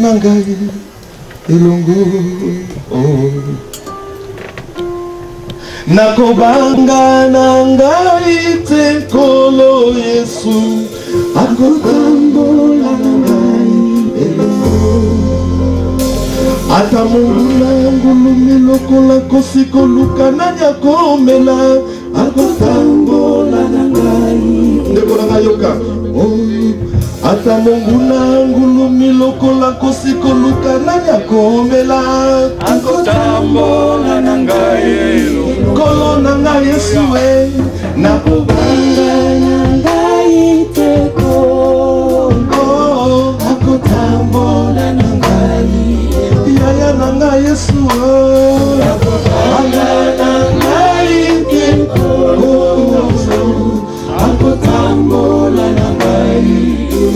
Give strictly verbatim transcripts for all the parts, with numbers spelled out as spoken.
nangai elongo nakobanga nangai te kolo Yesu akotambola nangai elongo ata mongula ngulumi lokola kosiko luka nanya komela akotambola nangai ndeko nanga yoka ata mongula ngulumi lokola kosiko luka nanya komela akotambola nangai kolo nangai Yesu we nakobanga nangai te kolo akotambola nangai yaya nangai Yesu nakobanga nangai te kolo akotambola nangai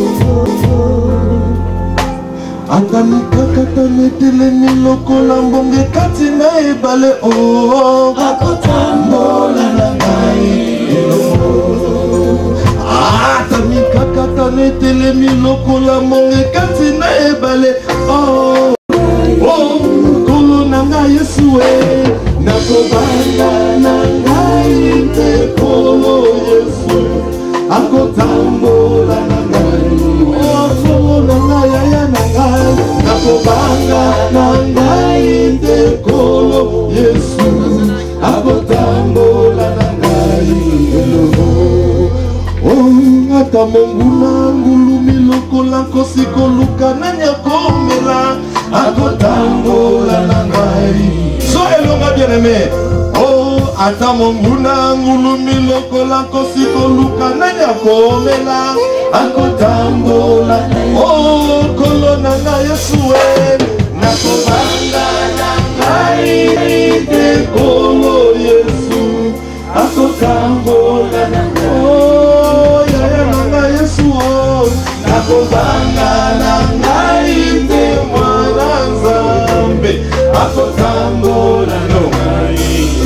Atami kakata metele ni lokola mbonge kati na ebale o akotambola nangai elongo Atami kakata metele ni lokola mbonge kati na ebale o oh kolo nangai Yesu we nakobanga nangai te kolo Yesu akotambola nangai oh kolo nangai ya nangai nakobanga nangai te kolo Yesu akotambola nangai elongo oh ata monguna ngulumi lokola kosiko luka nanya komela akotambola nangai so elonga bien aimé oh ata monguna ngulumi lokola kosiko luka nanya komela akotambola oh kolo nanga Yesu we nakobanga nangai te kolo Yesu akotambola oh yaya nanga Yesu oh nakobanga nangai te mwana Nzambe akotambola nangai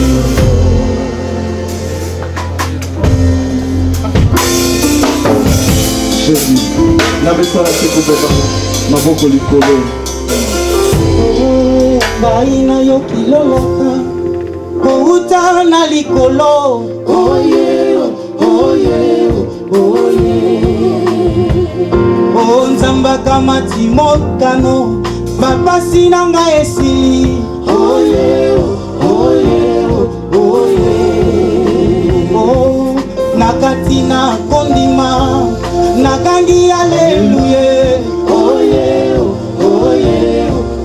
na besala sekubeba maboko likolo baina yo kiloloka kouta na likolo oye oye oye o nzamba kama timokano bapasi nanga esili oye oye oye o nakati na kondima nakangi aleluya oye oye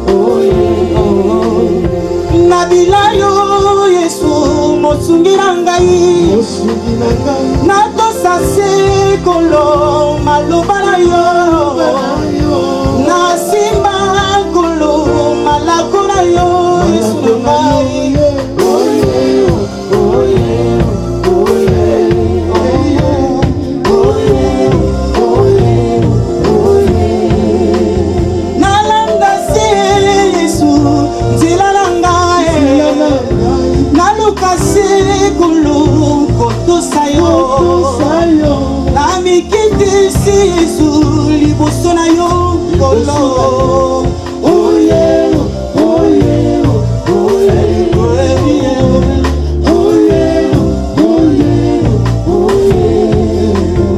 oye nabilayo Yesu mosungira ngai mosungira ngai nakosa sekolo maloba na yo nasimba kolo malako na yo Yesu ngai oye oye kulu koto sayo na mikiti sisu liboso na yo kolo oye oye oye oye oye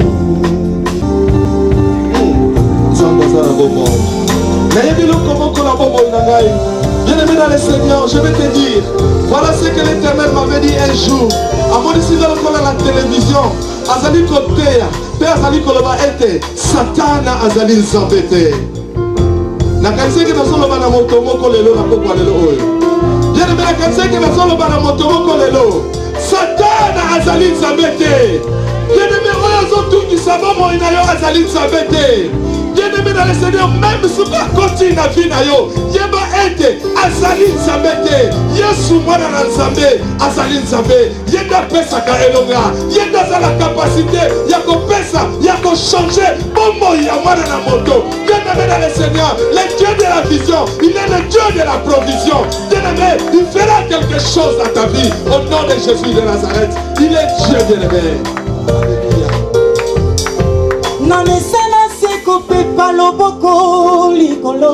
Nzambe azala bomoi nayebi lokoma kola bomoi na ngai. Bien-aimé dans le Seigneur, je vais te dire, voilà ce que l'Éternel m'avait dit un jour. À mon ici dans la télévision, Azali Kotea, Père Azali Koloba ete, Satana Azali Nzambete. Nakanise que nous sommes na motomoko lelo na pokwa lelo oyo. Bien-aimé, nakanise que nous sommes na motomoko lelo. Satana Azali Nzambete. Bien-aimé, oyo tout qui savent moi inayo Azali Nzambete. Bien-aimé dans le Seigneur, même si tu continues à vivre, yeba ete azali nzambe te Yesu mwana na nzambe azali nzambe yenda pesa ka elonga yenda za la capacité ya kopesa ya ko changer bomo ya mwana na moto. Bien-aimé dans le Seigneur, le Dieu de la vision, il est le Dieu de la provision. Bien-aimé, il fera quelque chose dans ta vie au nom de Jésus de Nazareth. Il est Dieu bien-aimé. Non mais ça n'a c'est qu'on peut pas loboko likolo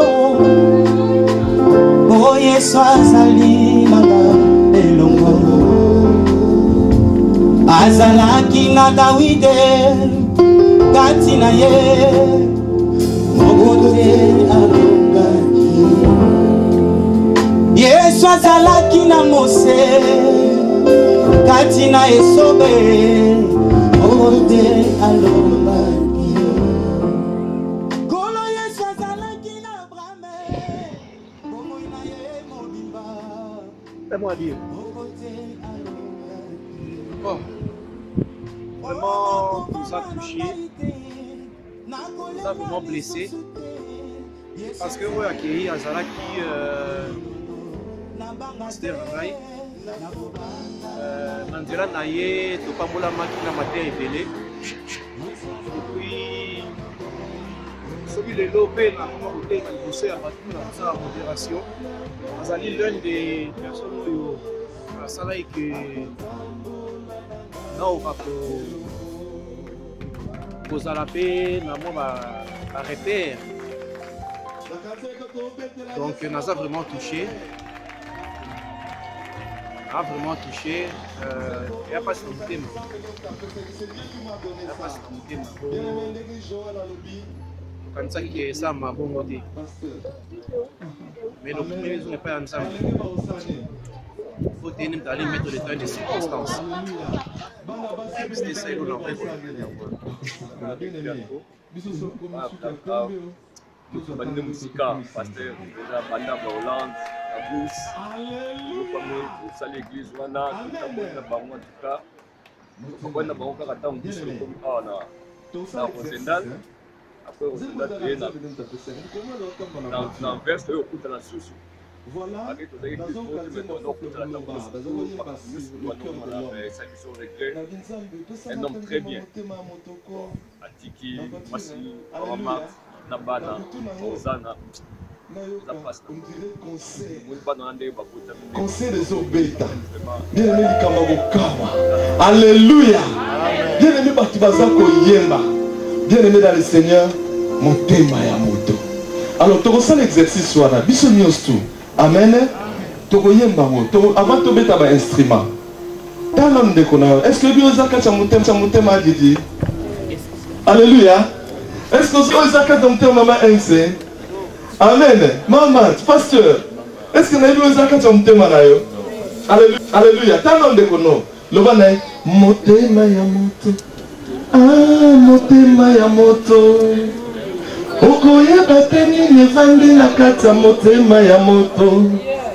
o Yesu azali nanga elongo azalaki na Dawide kati na ye mokote alongaki Yesu azalaki na Mose kati na Esobe mokote alongaki kolo Yesu azalaki na Abraham bomoi na ye mobimba fais-moi dire mokote alongaki oh. Vraiment, nous a touché, nous a vraiment blessé. Parce que vous accueilli à Zalaki, Pasteur Rai, Nandira Naye, Topamola Makina Maté Ebele. Puis, celui de l'O P, la communauté qui poussait à partir de sa modération, Azali l'une des personnes qui ont salé que. Non, on va poser la paix, on va repère. Donc, on a vraiment touché. On a vraiment touché. Il n'y a pas de thème. Il n'y a pas de thème. Comme ça, ça m'a bon côté. Mais le premier jour n'est pas ensemble. Il faut tenir d'aller mettre le temps de circonstances. C'était ça, il nous l'a fait. Bande musika, pasteur, déjà banda ba Hollande, la bourse. Nous fameux, ça l'église wana, tout ça bon na bango en tout cas. Nous bon na bango kaka tango biso comme ah na na Rosendal. Après Rosendal et na na na verse yo kuta na susu. Voilà. Avec tout ça qui se pose maintenant donc kuta na tango. Un homme très bien. Atiki, Massi, Rama, Nabana, Ozana. Conseil des obéta. Bien aimé Kamagokawa. Alléluia. Bien aimé Batibazako Yemba. Bien aimé dans le Seigneur, mon thème ya moto. Alors, tu ressens l'exercice soit là. Bisognostu. Amen. Tu Yemba moto. Avant de mettre un instrument. Est-ce que Dieu a fait un thème à Didi? Alléluia. Est-ce que Dieu a fait un thème à Maman? Amen. Maman, pasteur, est-ce que Nabi Oza kata mtema nayo? Alléluia. Tano ndeko no. Loba nae motema ya moto. Ah, motema ya moto. Okoye bateni nevandi na kata motema ya moto.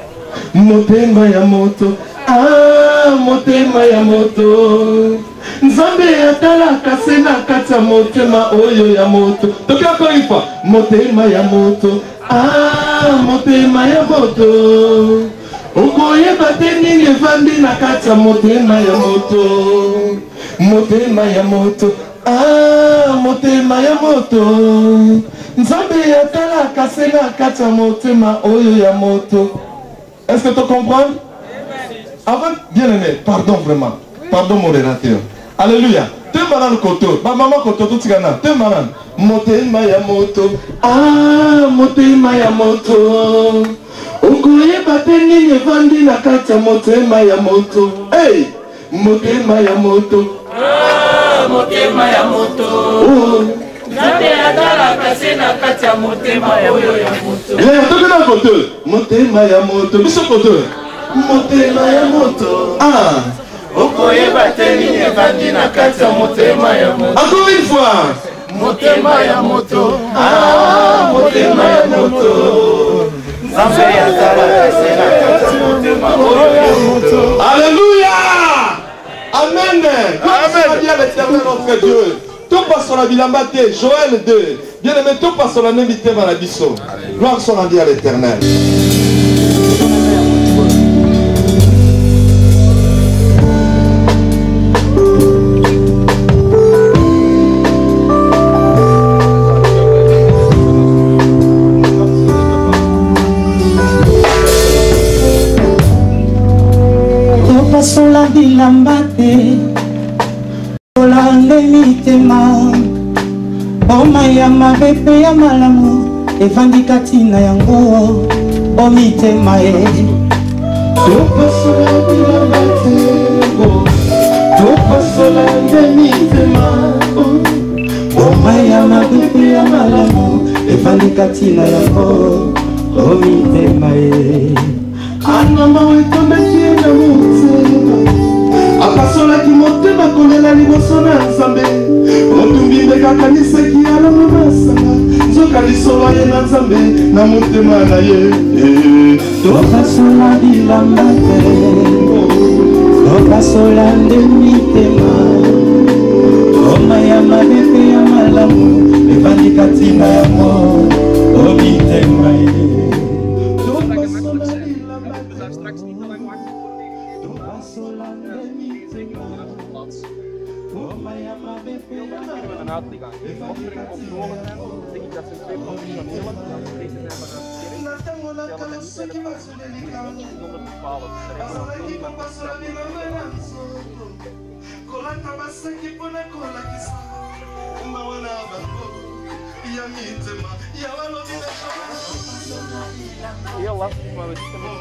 Motema ya moto. Ah, motema ya moto. Nzambe atala kase na kata motema oyo ya moto. Tokia kwa ifa motema ya moto. Ah, motema ya moto. Okoye bateni nevandi na kata motema ya moto. Motema ya moto. Ah, motema ya moto. Nzambe atala kase na kata motema oyo ya moto. Est-ce que tu comprends? Avant, bien aimé, pardon vraiment. Pardon mon rédacteur. Alléluia. Te manan koto. Ma maman koto tout tigana. Te manan. Motema ya moto. Ah, motema ya moto. Okoye bateni nevandi na kata motema ya moto. Hey, motema ya moto. Ah, motema ya moto. Oh. Nzambe atala kase na kata motema oyo ya moto. Bien, tokena koto. Motema ya moto. Biso koto. Motema ya moto. Ah. Okoye bateni nevandi na kata motema ya moto. Encore une fois. Motema ya moto. Ah, motema ya moto. Nzambe atala kase na kata motema oyo ya moto. Alléluia. Amen. Amen. Bien l'éternel notre Dieu. Tout passe sur la bilambate. Joël deux. Bien aimé, tout passe sur la même thème à la bisso. Gloire soit rendue à l'éternel. Sola bilambate Sola nde mitema Boma ya mabe pe ya malamu evandi kati na yango omitema ye topasola bilamba te topasola nde mitema Boma ya mabe pe ya malamu evandi kati na yango omitema ye anama wetondaki ye na motema apasolaki motema kolela liboso na nzambe motumbi mbe kakanisaki alama masanga nzoka lisolo ye na nzambe na motema na ye topasola bilamba te topasola nde mitema Boma ya mabe pe ya malamu evandi kati na yango omitema ye Heel lastig, maar we zitten met de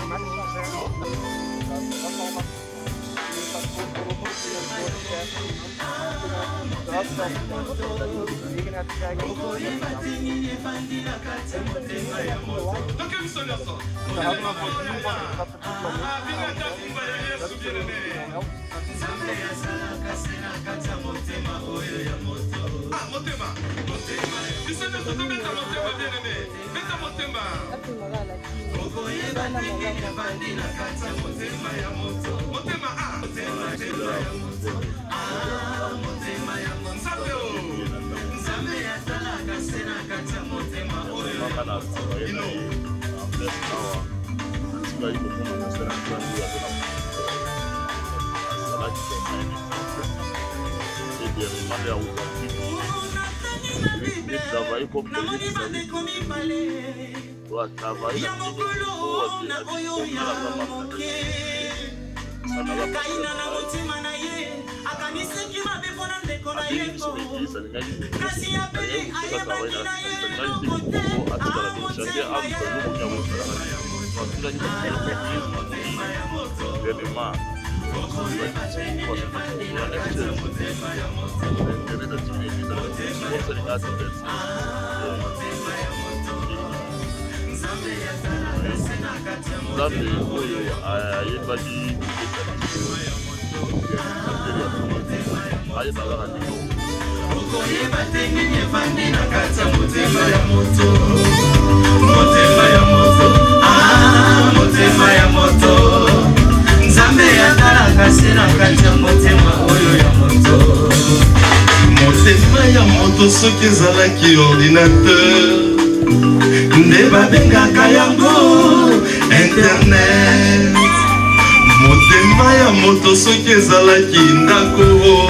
soki ezalaki ordinateur nde babengaka yango internet motema ya moto soki ezalaki ndako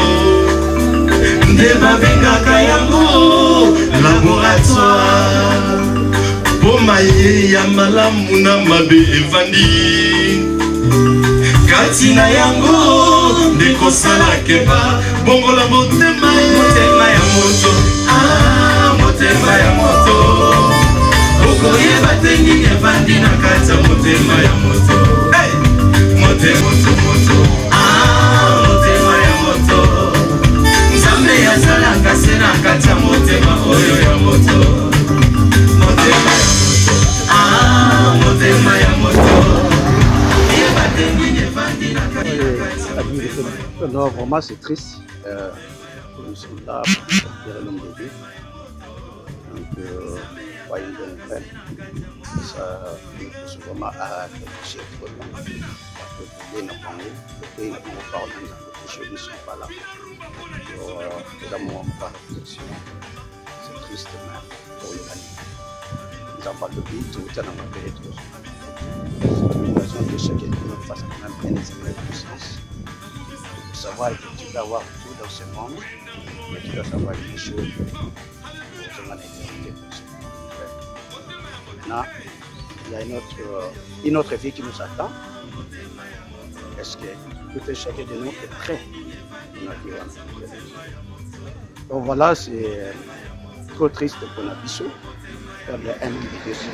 nde babengaka yango laboratoire poma ye ya malamu na mabe evandi kati na yango nde kosalakeba bongola motema ya moto ah motema ya moto okoyeba te nini evandi na kati ya motema ya moto motema moto ah motema ya moto nzambe azalaka se na kati ya motema oyo ya moto motema ya moto ah motema ya moto oyeba te nini evandi na kati ya motema. Non, vraiment c'est triste. Euh, nous sommes là pour sortir l'homme de Dieu. Donc, euh, voyez une bonne nouvelle. Ça nous pousse vraiment à réfléchir vraiment. Parce que Dieu n'a pas envie, le pays n'a pas envie, les choses ne sont pas là. Alors, euh, évidemment, on va réfléchir. C'est triste, mais pour l'humanité. Nous n'avons pas de but, tout est dans ma paix et tout. C'est une raison que chacun de nous fasse quand même bien examiner la puissance. Savoir que tu dois avoir tout dans ce monde, mais tu dois savoir les choses pour ton éternité. Maintenant, il y a une autre, une autre vie qui nous attend. Est-ce que tout et chacun de nous est prêt pour notre vie? Donc voilà, c'est trop triste pour la biso. Perdre un homme de Dieu.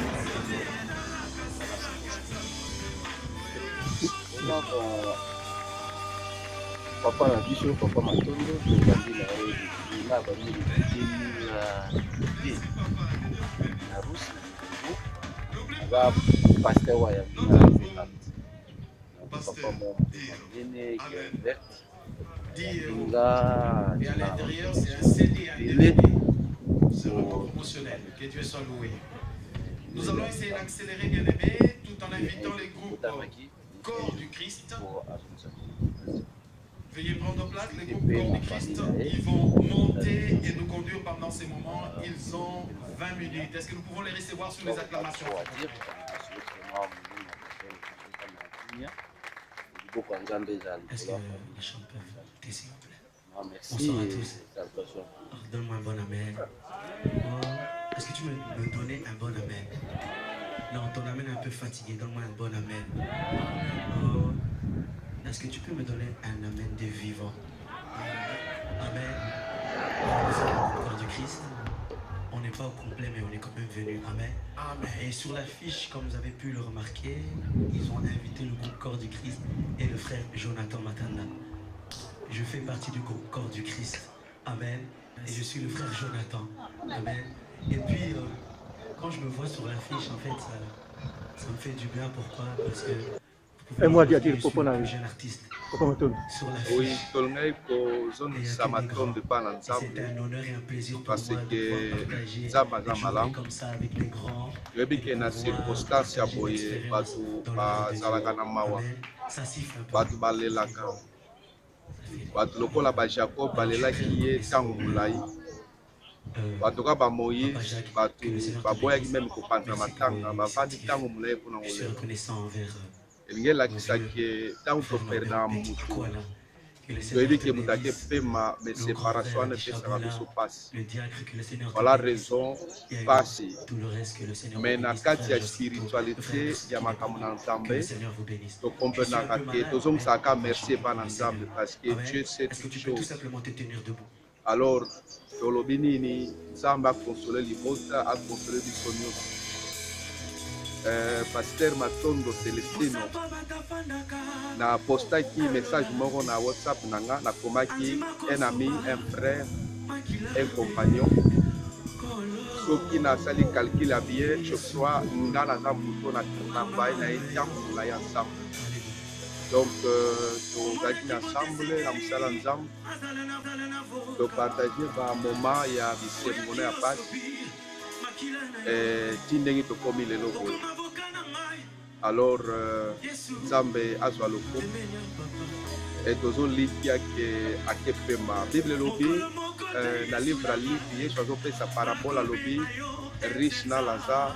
Papa la biso, papa Matondo, tozali na ye na bamili deux mille na Rusi aza pasteur wa ya bina na Zelande. Papa mo monene qui est verte. Là, et à l'intérieur, c'est un C D animé. Seulement promotionnel. Que Dieu soit loué. Nous allons essayer d'accélérer, bien aimé, tout en invitant les groupes Corps du Christ. Veuillez prendre place, les groupes Corps du Christ. Ils vont monter et nous conduire pendant ces moments. Ils ont vingt minutes. Est-ce que nous pouvons les recevoir sur les acclamations? Est-ce que les chants peuvent monter, s'il vous plaît? Bonsoir à tous. Oh, donne-moi un bon amen. Oh, est-ce que tu peux me donner un bon amen? Non, ton amen est un peu fatigué. Donne-moi un bon amen. Oh, est-ce que tu peux me donner un amen de vivant? Amen. C'est le corps du Christ. On n'est pas au complet, mais on est quand même venu. Amen. Amen. Et sur l'affiche, comme vous avez pu le remarquer, ils ont invité le groupe Corps du Christ et le frère Jonathan Matanda. Je fais partie du groupe Corps du Christ. Amen. Et je suis le frère Jonathan. Amen. Et puis, euh, quand je me vois sur l'affiche, en fait, ça, ça me fait du bien. Pourquoi? Parce que et moi, il y a des propos un jeune artiste sur l'affiche. Oui, tolngai ko zone samaton de pas ensemble. C'est un honneur et un plaisir pour parce moi de pouvoir partager et jouer comme ça avec les grands. Je sais que na circonstance ya boye batu bazalaka na mawa. Batu balelaka. Batu lokola ba Jacob balelaki ye tango mulai. Batu ka ba Moïse batu baboyaki même kopanda matanga bavandi tango mulai pona ngole. Ngela kisaki tango to perda mutu. Toyebi ke mutake pema mais séparation ne peut pas se passer. Voilà raison passée. Mais na kati ya spiritualité ya makambo na Nzambe to comprendre que tozom saka merci pa na Nzambe parce que Dieu sait toutes choses. Alors tolobi nini Nzambe a consolé libota a consolé bisonyo. Euh, Pasteur Matondo Celestino na postaki message moko na WhatsApp nanga na komaki un ami, un frère, un compagnon. Soki na sali calcul bien, je crois nga na za muto na travail na ensemble na ensemble. Donc tozalaki ensemble na musala Nzambe. To partager ba moment ya bisemono ya pasi. Eh, tindenge to komi lelo boye. Alors Nzambe azwa loko et tozo likia ke akepema Bible lobi na livre livre Yesu azopesa parabole lobi riche na Lazare.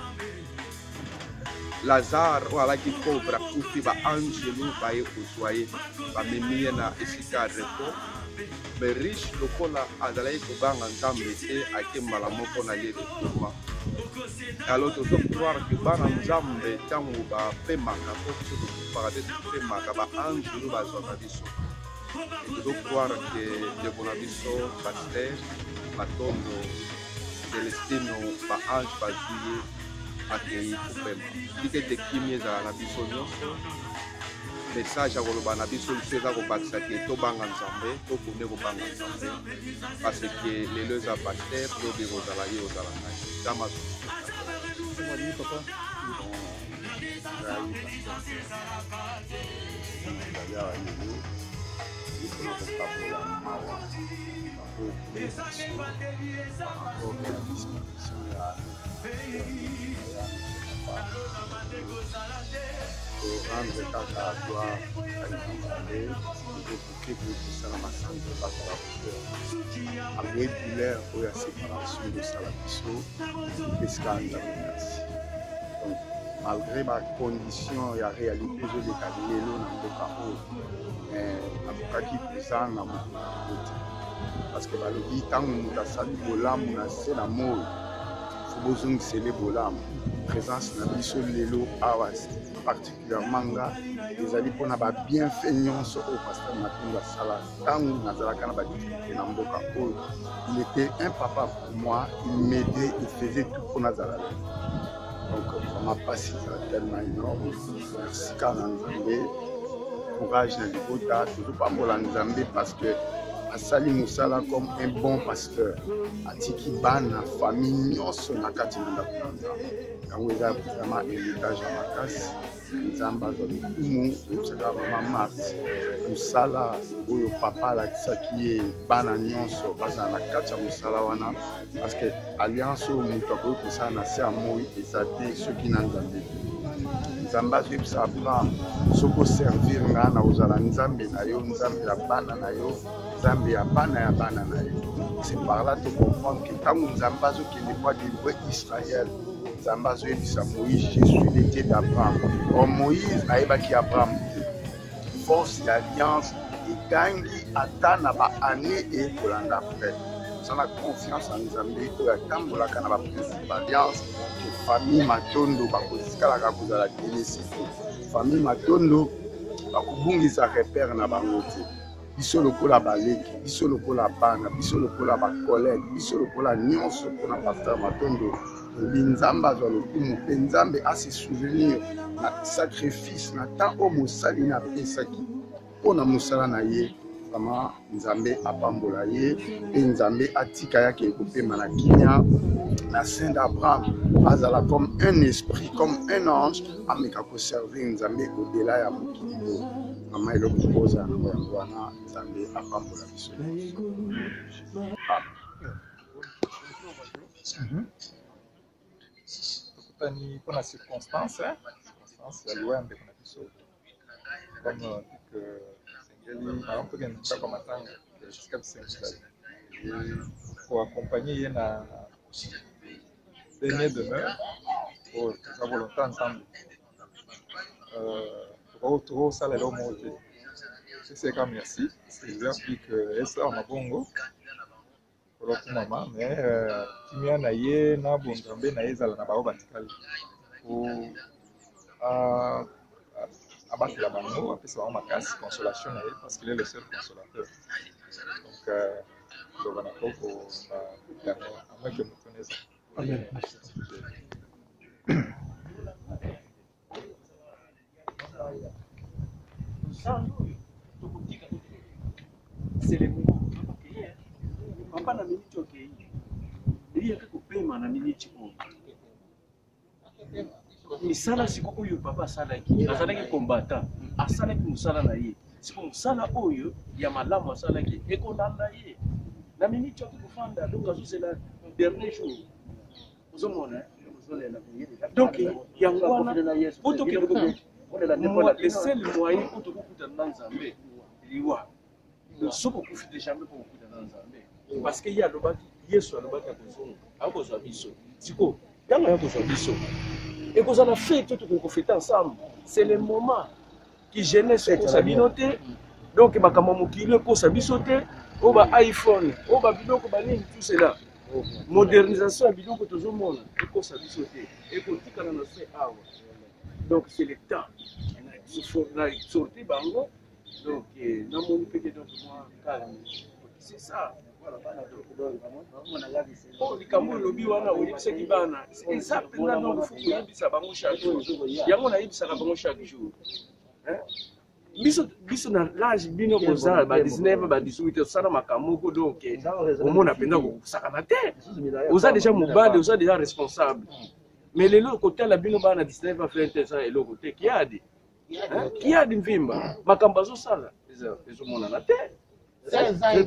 Lazare wala ki pauvre kufi ba angelo ba ye kozwaye ba memiye na esika repo. Mais riche lokola azalaki kobanga Nzambe te akemala moko na ye retournement. Alors tozo croire que bana Nzambe tango ba pemaka po soto parade pemaka ba angelo ba zona biso. Tozo croire que de bonabiso pasteur Matondo Celestino ba ange ba juillet akei kupema. Dike te kimie za na biso nyonso. Message à Golobana biso eza kobakisa ke tobanga Nzambe tokone kobanga Nzambe parce que les deux à pasteur lobi kozala ye ozala ngai tama Oui, papa. Rendre kaka gloire à l'Éternel, de ça la massacre par la avec douleur ou la séparation de Salabiso, de scandale. Donc, malgré ma condition et la réalité, je l'ai calé dans le carreau, mais la qui présente dans mon côté. Parce que le temps où nous avons sali, nous avons la mort. bozongisele bolamu présence na biso lelo awa particulièrement nga ezali mpona babienfait nyonso oyo pasteur Matungu asala ntango nazalaka na badifficulté na mboka oyo. Il était un papa pour moi, il m'aidait, il faisait tout pour nazala. Donc vraiment passé tellement énorme. Merci kana Nzambe, courage na libota tozopambola Nzambe parce que asali musala comme un bon pasteur atiki bana famille nyonso na kati na ndako na Nzambe. Yango eza vraiment héritage ya makasi. Nzambe azwa lokumu osaka mama Marthe mosala oyo papa alakisaki ye bana nyonso bazala na kati ya mosala wana parce que alliance oyo moto akoki kosala na se ya moi eza te soki na Nzambe Nzambe azoyebisa Abraham soki oservir nga na ozala Nzambe na yo, Nzambe ya bana na yo, Nzambe ya bana ya bana na yo. C'est par là de comprendre que ntango Nzambe azokende po adélivrer Israël, Nzambe azoyebisa Moïse, je suis le Dieu d'Abraham. Or Moïse ayebaki Abraham force d'alliance egangi ata na baannée ekolanda après. Sana confiance en Nzambe oyo atambolaka na baprincipe alliance que famille Matondo bakozikalaka kozala télécité. Famille Matondo bakobungisa repère na bango te. Biso lokola baleki, biso lokola bana, biso lokola bakolege, biso lokola nyonso mpona pasteur Matondo. Nzambe azwa lokumu mpe Nzambe ase souvenir na sacrifice na temps oyo mosali na apesaki mpona mosala na ye. Vraiment Nzambe apambola ye mpe Nzambe atika yake ekopema na kimia na sein d'Abraham azala comme un esprit, comme un ange ameka koservir Nzambe au-delà ya mokili oyo. Mama eloko tokozala na yango wana Nzambe apambola biso. Tokutani mpona circonstance circonstance ya liwembe kuna biso comme que alors que nous comme matanga jusqu'à Saint-Michel pour accompagner ye na dernier demeure pour sa volonté ensemble euh pour trop ça les hommes moté c'est comme merci c'est explique que ça on a bongo pour l'autre maman mais kimia na ye na bongambe na ezala na bao batikali pour euh abattre la bango, après c'est vraiment ma casse, consolation parce qu'il est le seul consolateur. Donc, euh, on a pas pour la dernière, à moins que nous connaissions. Amen. C'est les moments. Papa n'a mis tu ok. Il y a quelque paiement n'a mis tu ok. Misala siko oyo papa salaki azalaki combattant asalaki musala na ye siko musala oyo ya malamu asalaki ekondanda ye na minute ya kufanda donc azosela dernier jour ozomona donc yango wana otoki le seul moyen pour tokuta na Nzambe liwa soko kufite jamais pour kuta na Nzambe parce que ya lobaki Yesu alobaki akozonga akozwa biso siko yanga yakozwa biso. Et qu'on a fait tout ce qu'on fait ensemble. C'est le moment qui gênait ce qu'on s'habille noté. Donc, il y a un peu de sauté, il y a un iPhone, il y a un tout cela. Modernisation, il y a un peu de monde, il y a un sauté. Et qu'on dit qu'on a fait ah. Donc, c'est le temps. Il faut sortir bango. Donc, dans mon pays, donc, moi, c'est ça. Oh, les Cameroun lobby wana oyebisa kibana eza pena donc faut oyebisa bango chaque jour yango na yebisa bango chaque jour hein biso biso na l'âge bino koza ba dix-neuf ba dix-huit osala makamoko donc omona penda ko sakana te oza déjà mobile oza déjà responsable mais lelo côté la bino bana dix-neuf à vingt ans et loko te kiadi hein kiadi mvimba makambo zo sala eza ezo mona na te seize ans et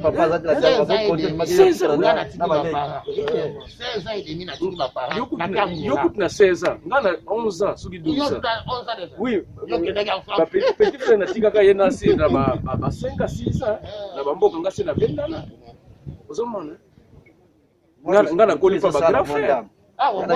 demi na tuni bapara yokut na seize ans ngana onze ans soki douze ans oui petit frère na tingaka ye na si na ba ba cinq à six ans na bamboka ngasi na bendana ozomona ngana ngana koli pa ba grand frère ah on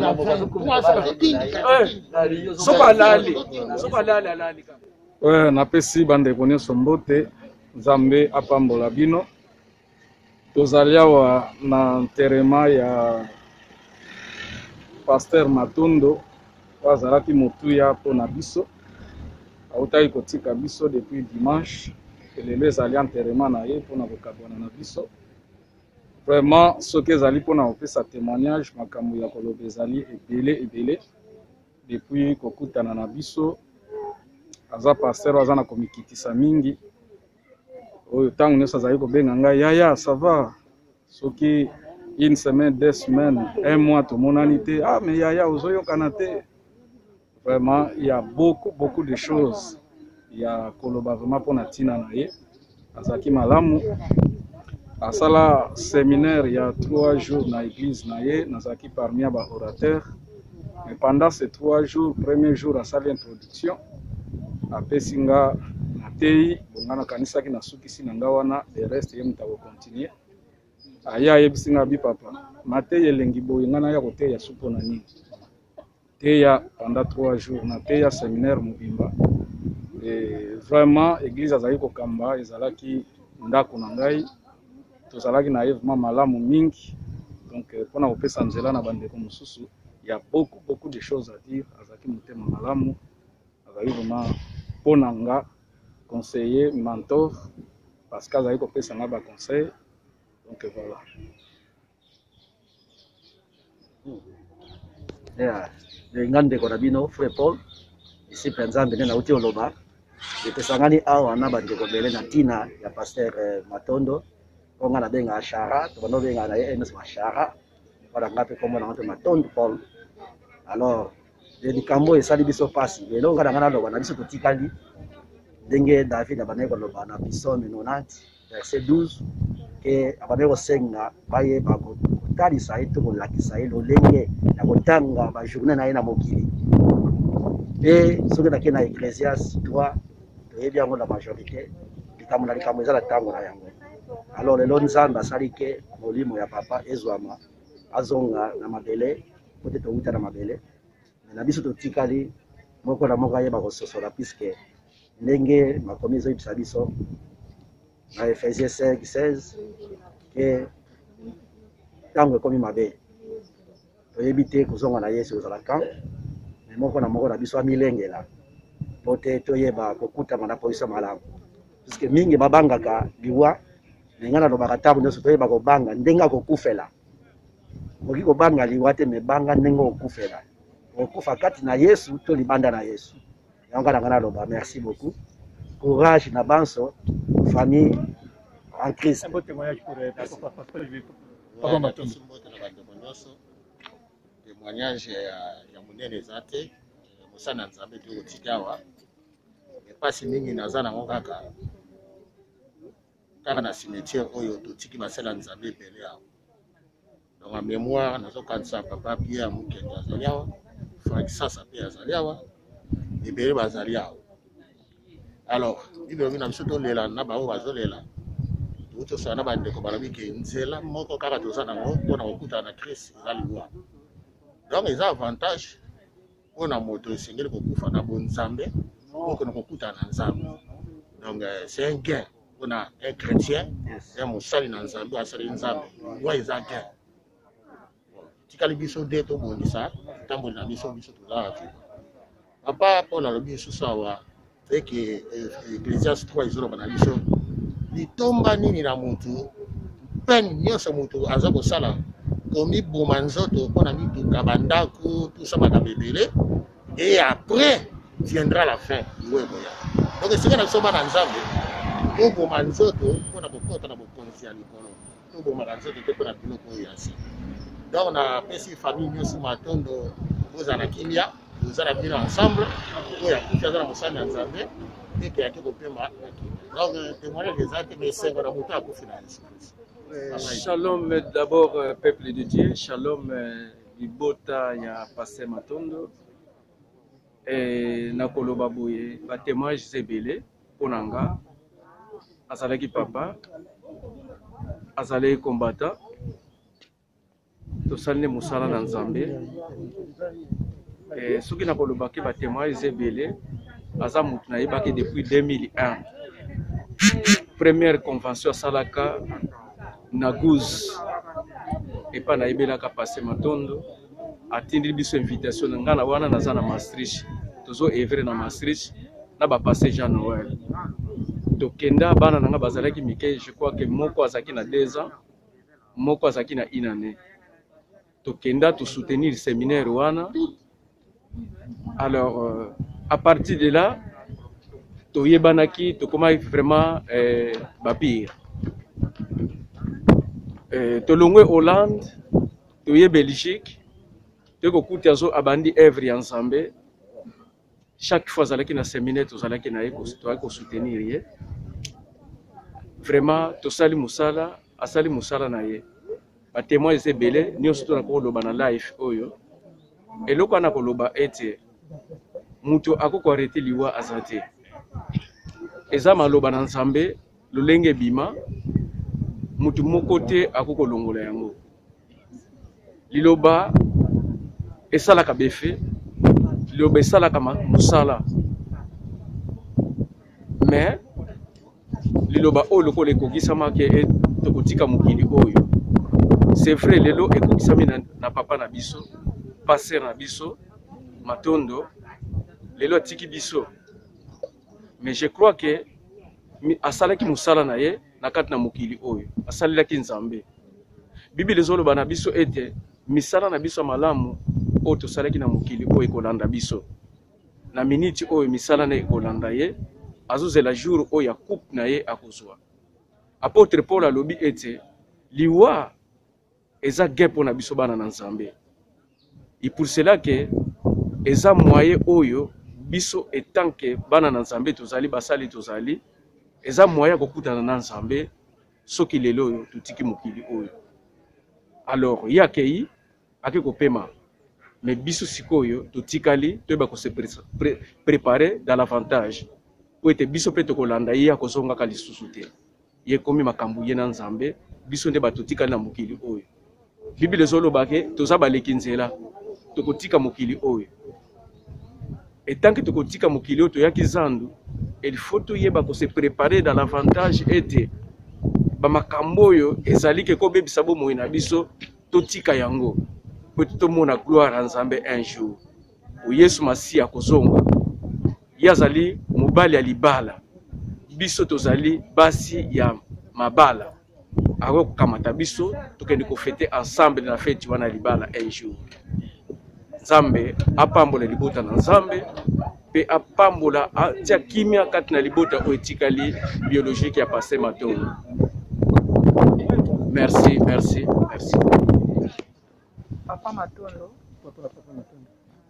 a soka lali soka lali lali ouais napesi bande konyo sombote Nzambe apambola bino tozali awa na enterrement ya Pasteur Matondo azalaki motuya mpona biso autaki kotika biso depuis dimanche lelo ezali enterrement na ye mpona kokabwana na biso. Vraiment soki ezali mpona kopesa témoignage makambo ya koloba ezali ebele ebele depuis kokutana na biso. Aza pasteur aza na komikitisa mingi oyo ntango nyonso azali kobenga ngai yaya ça va, soki une semaine, deux semaines, un mois tomonani te, ah mais yaya ozoyokana te. Vraiment il y a beaucoup beaucoup de choses. Il y a koloba vraiment mpona ntina na ye azalaki malamu. Asala séminaire il y a trois jours na église na ye nazalaki parmi ba orateur. Mais pendant ces trois jours, premier jour asali introduction apesi nga matei bonga na kanisa ki nasukisi na nga wana le reste ye muta ko continuer. Aya yebisi nga bi papa matei elengi boye nga na ya kote ya supo na nini. Teya pendant trois jours na teya séminaire mobimba. Et vraiment église azali ko kamba ezalaki ndako na ngai. Tozalaki na vraiment malamu mingi. Donc pona kopesa nzela na bandeko mosusu, il y a beaucoup beaucoup de choses à dire. Azaki motema malamu. Azali vraiment ponanga conseiller mentor parce que azali kopesa nga ba conseil. Donc voilà. Yeah, ngande ko rabino frère Paul ici penza mbene na uti oloba. Epesangani awa na bandeko bele na tina ya pasteur Matondo. Konga na benga Ashara, to bano benga na ye ns Ashara. Wala ngape komo na Matondo Paul. Alors, le likambo esali biso pasi. Lelo ngana ngana loba na biso totikali. Denge David abane ko loba na biso nonante verset douze ke abane ko senga baye bako tali sa ito ko lakisa ilo lenge na kotanga ba journée na ye na mokili. Et soki na kena Ecclésiaste trois toyebi yango la majorité likambo na likambo ezala tango na yango. Alors lelo nzamba asali ke molimo ya papa ezwama azonga na mabele kote touta na mabele na biso totikali moko na moko ayeba kososola puisque ndenge makomi ezoyebisa biso na Ephésiens cinq seize ke ntango ekomi mabe toyebi te kozonga na Yesu ozala kan me moko na moko na biso amilengela po te toyeba kokutama na polisa malamu puisque mingi babangaka liwa nenga na lobaka ntango nyonso toyeba kobanga ndenge akokufela moki kobanga liwa te me banga ndenge okufela okufa kati na Yesu to libanda na Yesu. Yango na ngana loba merci beaucoup. Courage na banso famille en Christ. Un beau témoignage pour papa Papa Matondo. Témoignage ya munene zate musana nzambe tu otikawa. Epasi mingi nazana ngo kaka. Kaka na cimetière oyo totiki basala nzambe pele yawo. Dans ma mémoire nazokanisa papa Pierre Mukende azaliawa. Frank Sasa pe azaliawa. Ebele bazaliawa. Alors, bible ngina msoto lela na bawo bazolela. Tuto sana bande ko balabike nzela moko kaka tozana ngo pona kokuta na Christ ezaliwa. Donc les avantages on a moto esengeli kokufa na bonzambe moko na kokuta na nzambe. Donc c'est un gain. On a un chrétien, un moussali na nzambe asali nzambe. Wa eza gain. Tikali biso de to bondisa, tambo na biso biso to la tu. Papa Paul a biso sawa fait que Ecclésiaste trois izolo bana biso. Litomba nini na mutu pen nyonso mutu aza kosala komi boma nzoto mpona mituka bandako tout ça bakabebele et après viendra la fin iwemoya. Donc c'est na soba na nzambe o boma nzoto mpona kokota na bokonzi ya likolo to boma na nzoto te mpona biloko oyo yasi. Donc on a pesi famille nyonso Matondo bozala kimia bozala bino ensemble oyo akufi aza na mosali ya nzambe et que yaki kopema. Donc témoignage des actes mais c'est vraiment mutu akufi na Yesu Kristo. Shalom d'abord peuple de Dieu, shalom libota ya Pasteur Matondo et nakoloba boye ba témoignage zebele ponanga azalaki papa azalaki combattant tosali musala na Nzambe et soki nakoloba ke ba témoignage zebele aza mutu na yebaki depuis deux mille un première convention salaka na Gouz et pas na ibelaka Pasteur Matondo atindi biso invitation na ngana wana naza na Maastricht tozo evre na Maastricht na ba passer Jean Noël tokenda bana nanga bazalaki mike je crois que moko azaki na deux ans moko azaki na une année tokenda to soutenir le séminaire wana. Alors euh, à partir de là toyebanaki tokoma vraiment euh, bapire euh, tolongwe Hollande toye Belgique toko kuti azo abandi œuvre ensemble chaque fois zalaki na séminaire tozalaki na yeko to soutenir ye vraiment tosali musala asali musala na ye ba témoins ebele nyonso to na ko loba na live oyo eloko na ko loba ete mutu akoko arrêter liwa azate eza maloba na Nzambe lolenge bima mutu moko te akoko longola yango liloba esalaka befe liloba esalaka musala mais liloba oyo lokola ekokisama ke tokotika mokili oyo c'est vrai lelo ekokisami na, na papa na biso passer na biso Matondo lelo atiki biso mais je crois que asalaki musala na ye na kati na mokili oyo asalelaki Nzambe. Bible ezoloba na biso ete misala na biso malamu oyo tosalaki na mokili oyo ekolanda biso na miniti oyo misala na ekolanda ye azozela jour oyo ya coupe na ye akozwa. Apôtre Paul alobi ete liwa eza gepo na biso bana na Nzambe. Et pour cela que eza moyen oyo biso etanke bana na Nzambe tozali basali tozali eza moyen kokutana na Nzambe soki lelo oyo tutiki mokili oyo. Alors yakei ake kopema mais biso sikoyo totikali toyeba ko se préparer dans l'avantage po ete biso pe tokolanda ye akozonga ka lisusu te ye komi makambu ye na Nzambe biso nde batotikali na mokili oyo. Bible ezoloba ke toza baleki nzela tokotika mokili oyo. Et tant que tokotika mokili oyo toyaki zandu il faut toyeba ko se préparer dans l'avantage ete ba makambo oyo ezali ke ko bebisa bomoi na biso totika yango po tomona gloire ya Nzambe un jour o Yesu Masiya akozonga yazali mobali ya libala biso tozali basi ya mabala awe kukamata biso tokende ko fêter ensemble na fête wana libala un jour. Nzambe apambola libota na Nzambe pe apambola atia kimia kati na libota o etikali biologique ya Pasteur Matondo. Merci, merci, merci. Papa Matondo. Papa, papa Matondo.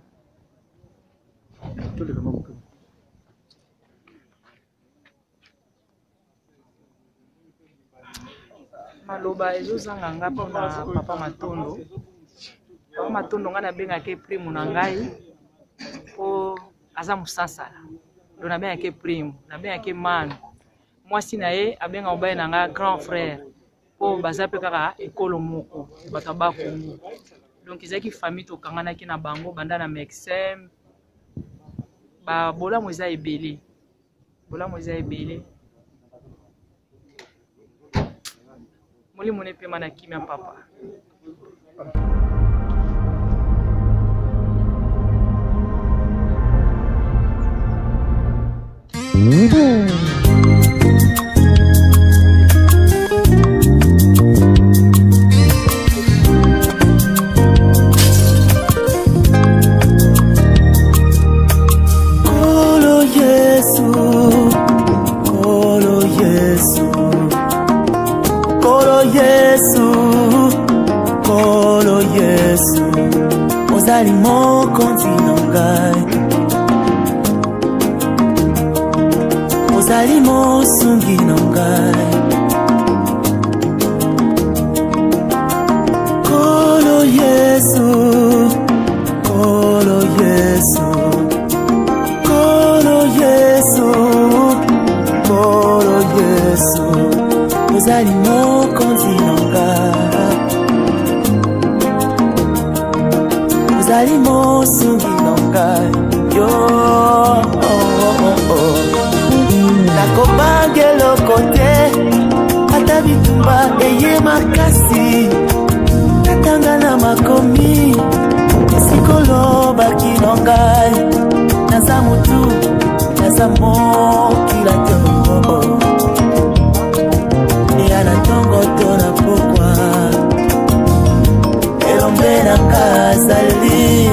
Maloba ezozanga nga mpona Papa Matondo. Papa Matondo nga nabengaki prime na ngai po aza musasala. Do nabengaki prime, nabengaki man. Mwasi na ye abenga obaye na nga grand frère. Po baza pe kaka ekolo moko bato bakongo. Donc ezaki famille tokanganaki na bango banda na Mexem. Ba bola moza ebele. Bola moza ebele. Moli mone pe mana kimia papa. Kolo Yesu, Kolo Yesu, Kolo Yesu, Kolo Yesu, ozali mokonzi na ngai, ozali mosungi na ngai. Kolo Yesu, Kolo Yesu, Kolo Yesu, Kolo Yesu, ozali mokonzi na ngai, ozali mosungi na ngai. Yo oh, oh, oh. Nakobangelo kote ata bitumba eye makasi katanga na makomi esikolo bakinongai naza mutu naza mokila te ya na ntongo to na pokwa elombe na kazali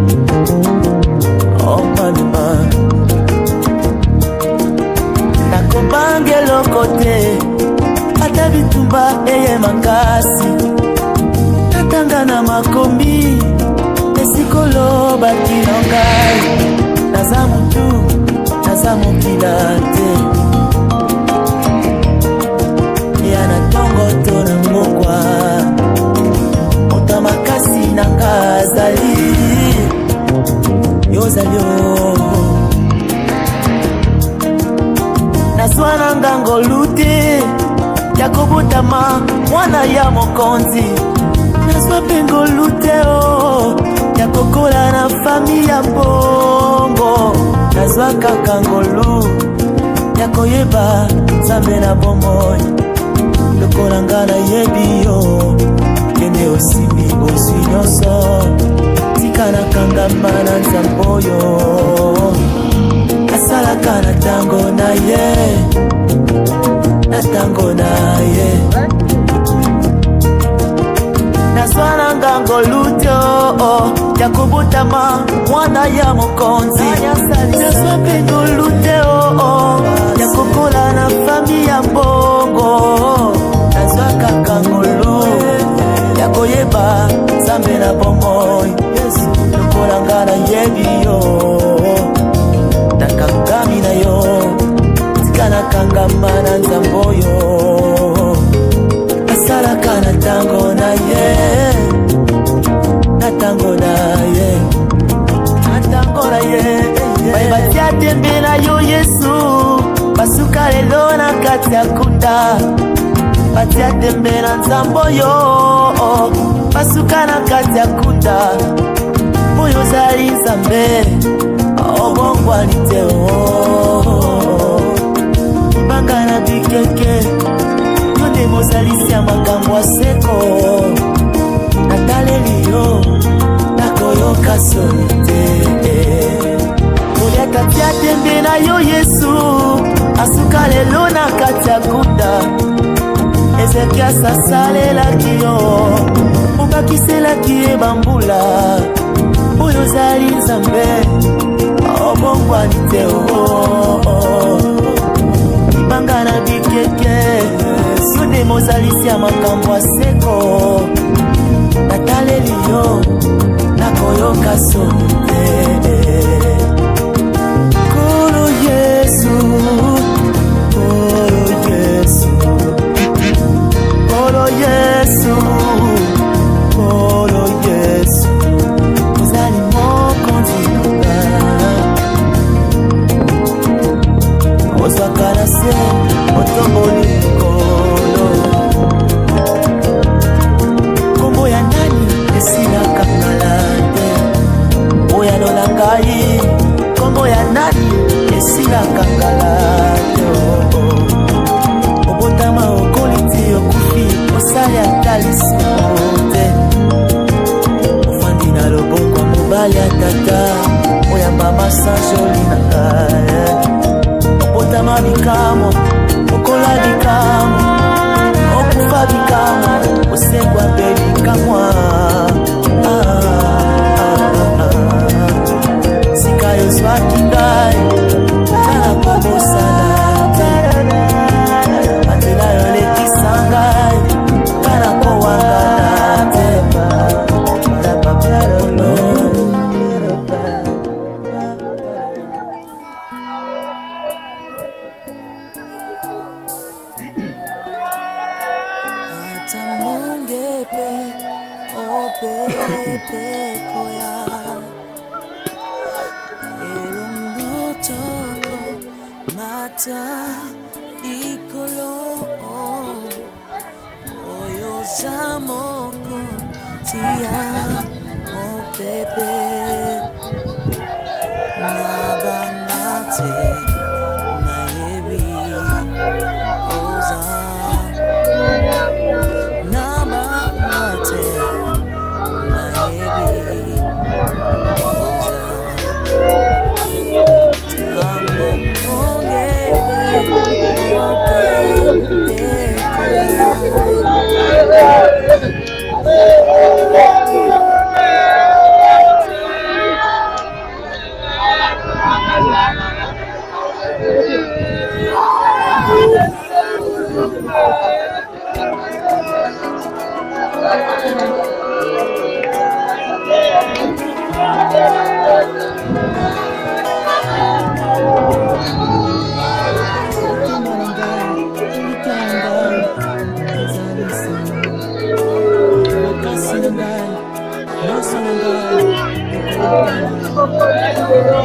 omanima nakobange eloko te ata bitumba eye makasi natanga na makombi esikolo bakina ngai naza mutu naza mokila te ya na ntongo to na mokwa moto makasi na nga azali yozali o nazwa na ngango lute ya kobutama mwana ya mokonzi nazwa pengo lute o ya kokola na fami ya bongo nazwa kaka ngolu ya koyeba nzambe na bomoi lokola nga nayebi yo kende osimbi ozwi nyonso tika nakangama na nzambe oyo asalaka na tango na ye na tango na ye nazwa na ngango lutyo ya kobutama mwana ya mokonzi nazwa pengo lutyo ya kokola na fami ya mbongo nazwa kaka ngolu ya koyeba nzambe na bomoi lokola nga nayebi yo nakangami na yo tika nakangama na nzambe oyo asalaka na tango na ye na tango na ye na tango na ye bai batia tembe na yo yesu basuka lelo na kati ya kunda batia tembe na nzambe oyo basuka na kati ya kunda oyo ozali nzambe obongwani te banga na bikeke yo nde mozalisi ya makambo ya seko nataleli yo nakoyoka soni te oliaka tia tembe na yo yesu asuka lelo na kati ya kunda ezekias asalelaki yo obakiselaki ye bambula oyo ozali nzambe obongwani te ibanga na bikeke yo nde mozalisi ya makambo ya seko nataleli yo nakoyoka soni te kolo yesu kolo yesu kolo yesu kolo yesu ozali mokonzi ozwaka na se otomboli likolo kombo ya nani esilaka ngala te oya lola ngai kombo ya nani esilaka ngala te obotama okoliti okufi osali atalisimo te ofandi na loboko ya mobali ya tata oyamba masanjoli na ngai obotama bikamo okola bikamo okufa bikamo osengwa mpe bikamwa sika yozwaki ngai tala kobosana te atela yolekisa ngai tala kowangana te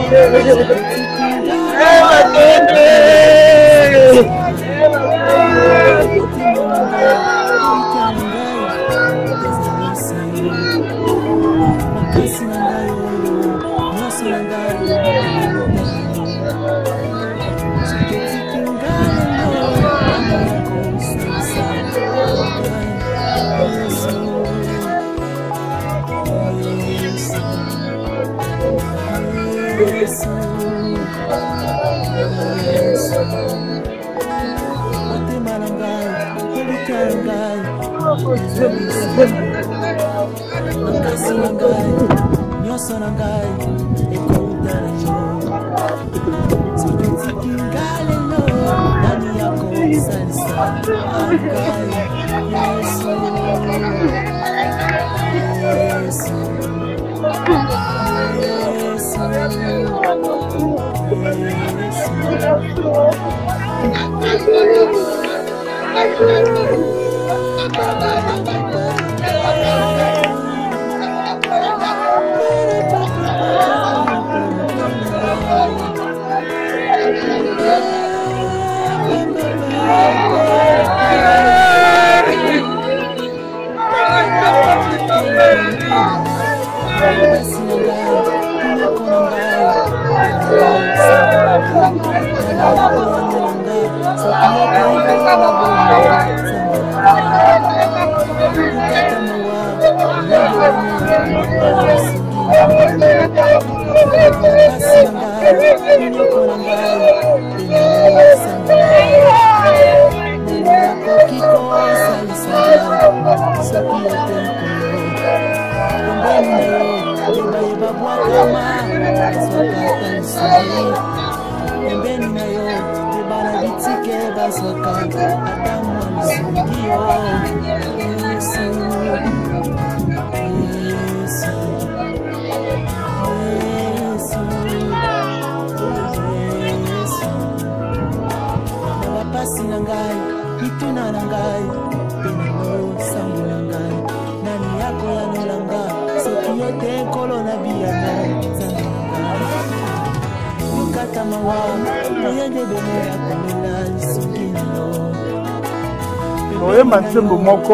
oyemba nsembo moko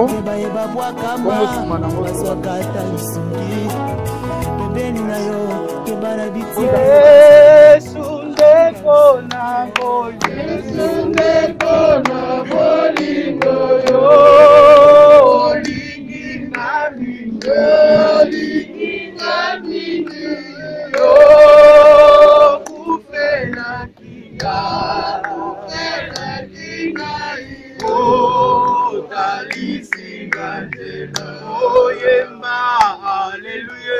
omosima nango Yesu ndeko na bolingo ndeko na bolingo yo olingi na mingo olingi na mingo yo kufela kinga kufela kinga yo talisinga njena oyemba haleluya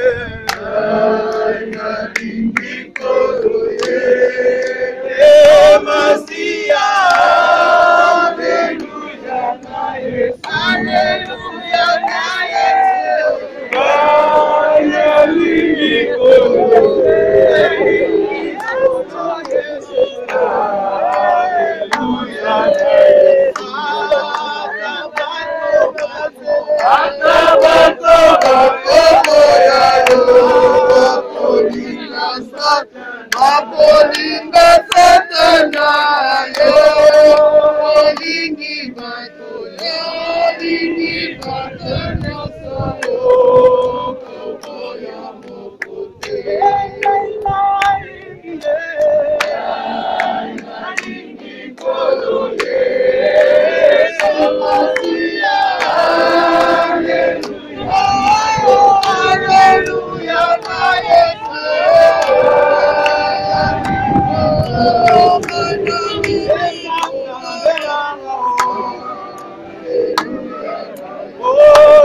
Apolinga satana yo olingi matoya olingi matana sayo kokoya mokote alingi koloye samasia haleluya haleluya Oh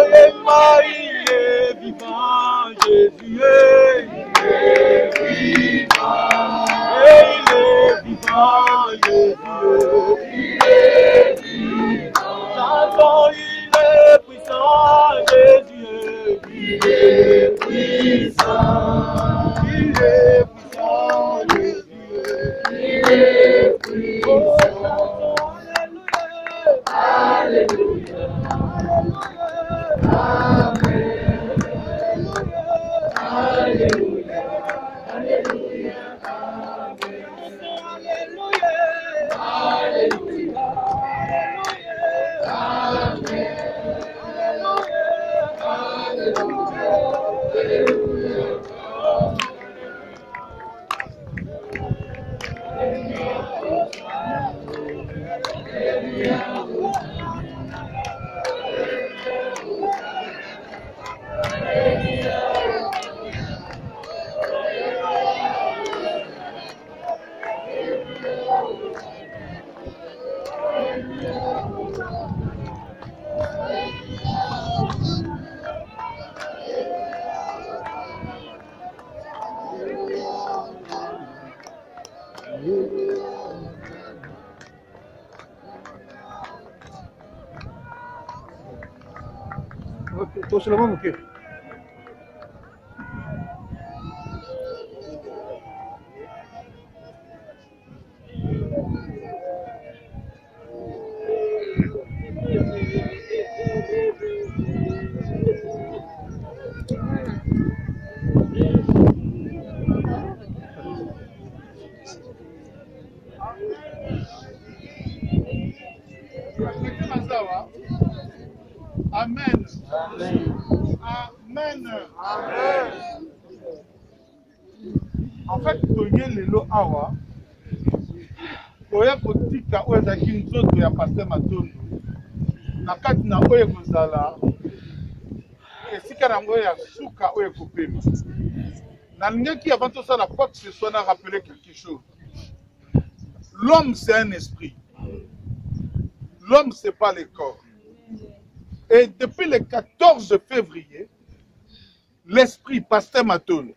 tosoloma moke Amen. Amen. Amen. Amen. En fait, toye lelo awa oya kotika oyo ezalaki nzoto ya paster Matondo na kati na oyo ekozala esika nango ya suka oyo ekopema. Nalingaki avant tosala quoi que ce soit na rappeler quelque chose. L'homme c'est un esprit. L'homme c'est pas le corps. Et depuis le quatorze février, l'esprit pasteur Matondo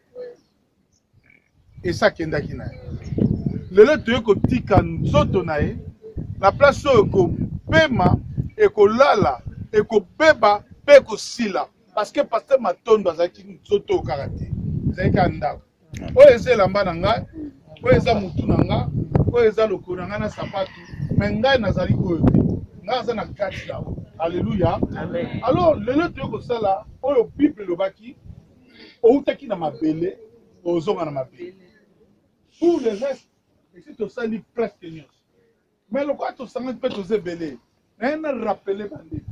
et ça kendaki na lelo toyeko tika nzoto na ye la place oyo ekopema ekolala ekobeba mpe ekosila parce que pasteur Matondo azalaki nzoto oyo kaka te ezalaki kaka ndako oyo eza elamba na ngai oyo eza motu na ngai oyo eza lokolo na ngai na sapatu me ngai nazali oyo te ngai aza na kati na oyo. Alléluia. Amen. Alors, le lot de ça, la Bible le baki, ou taki na mabele, ou zonga na mabele. Pour le reste, ici tu sali presque nios. Mais le quoi tu sens peut te belé. Rien à rappeler bandé.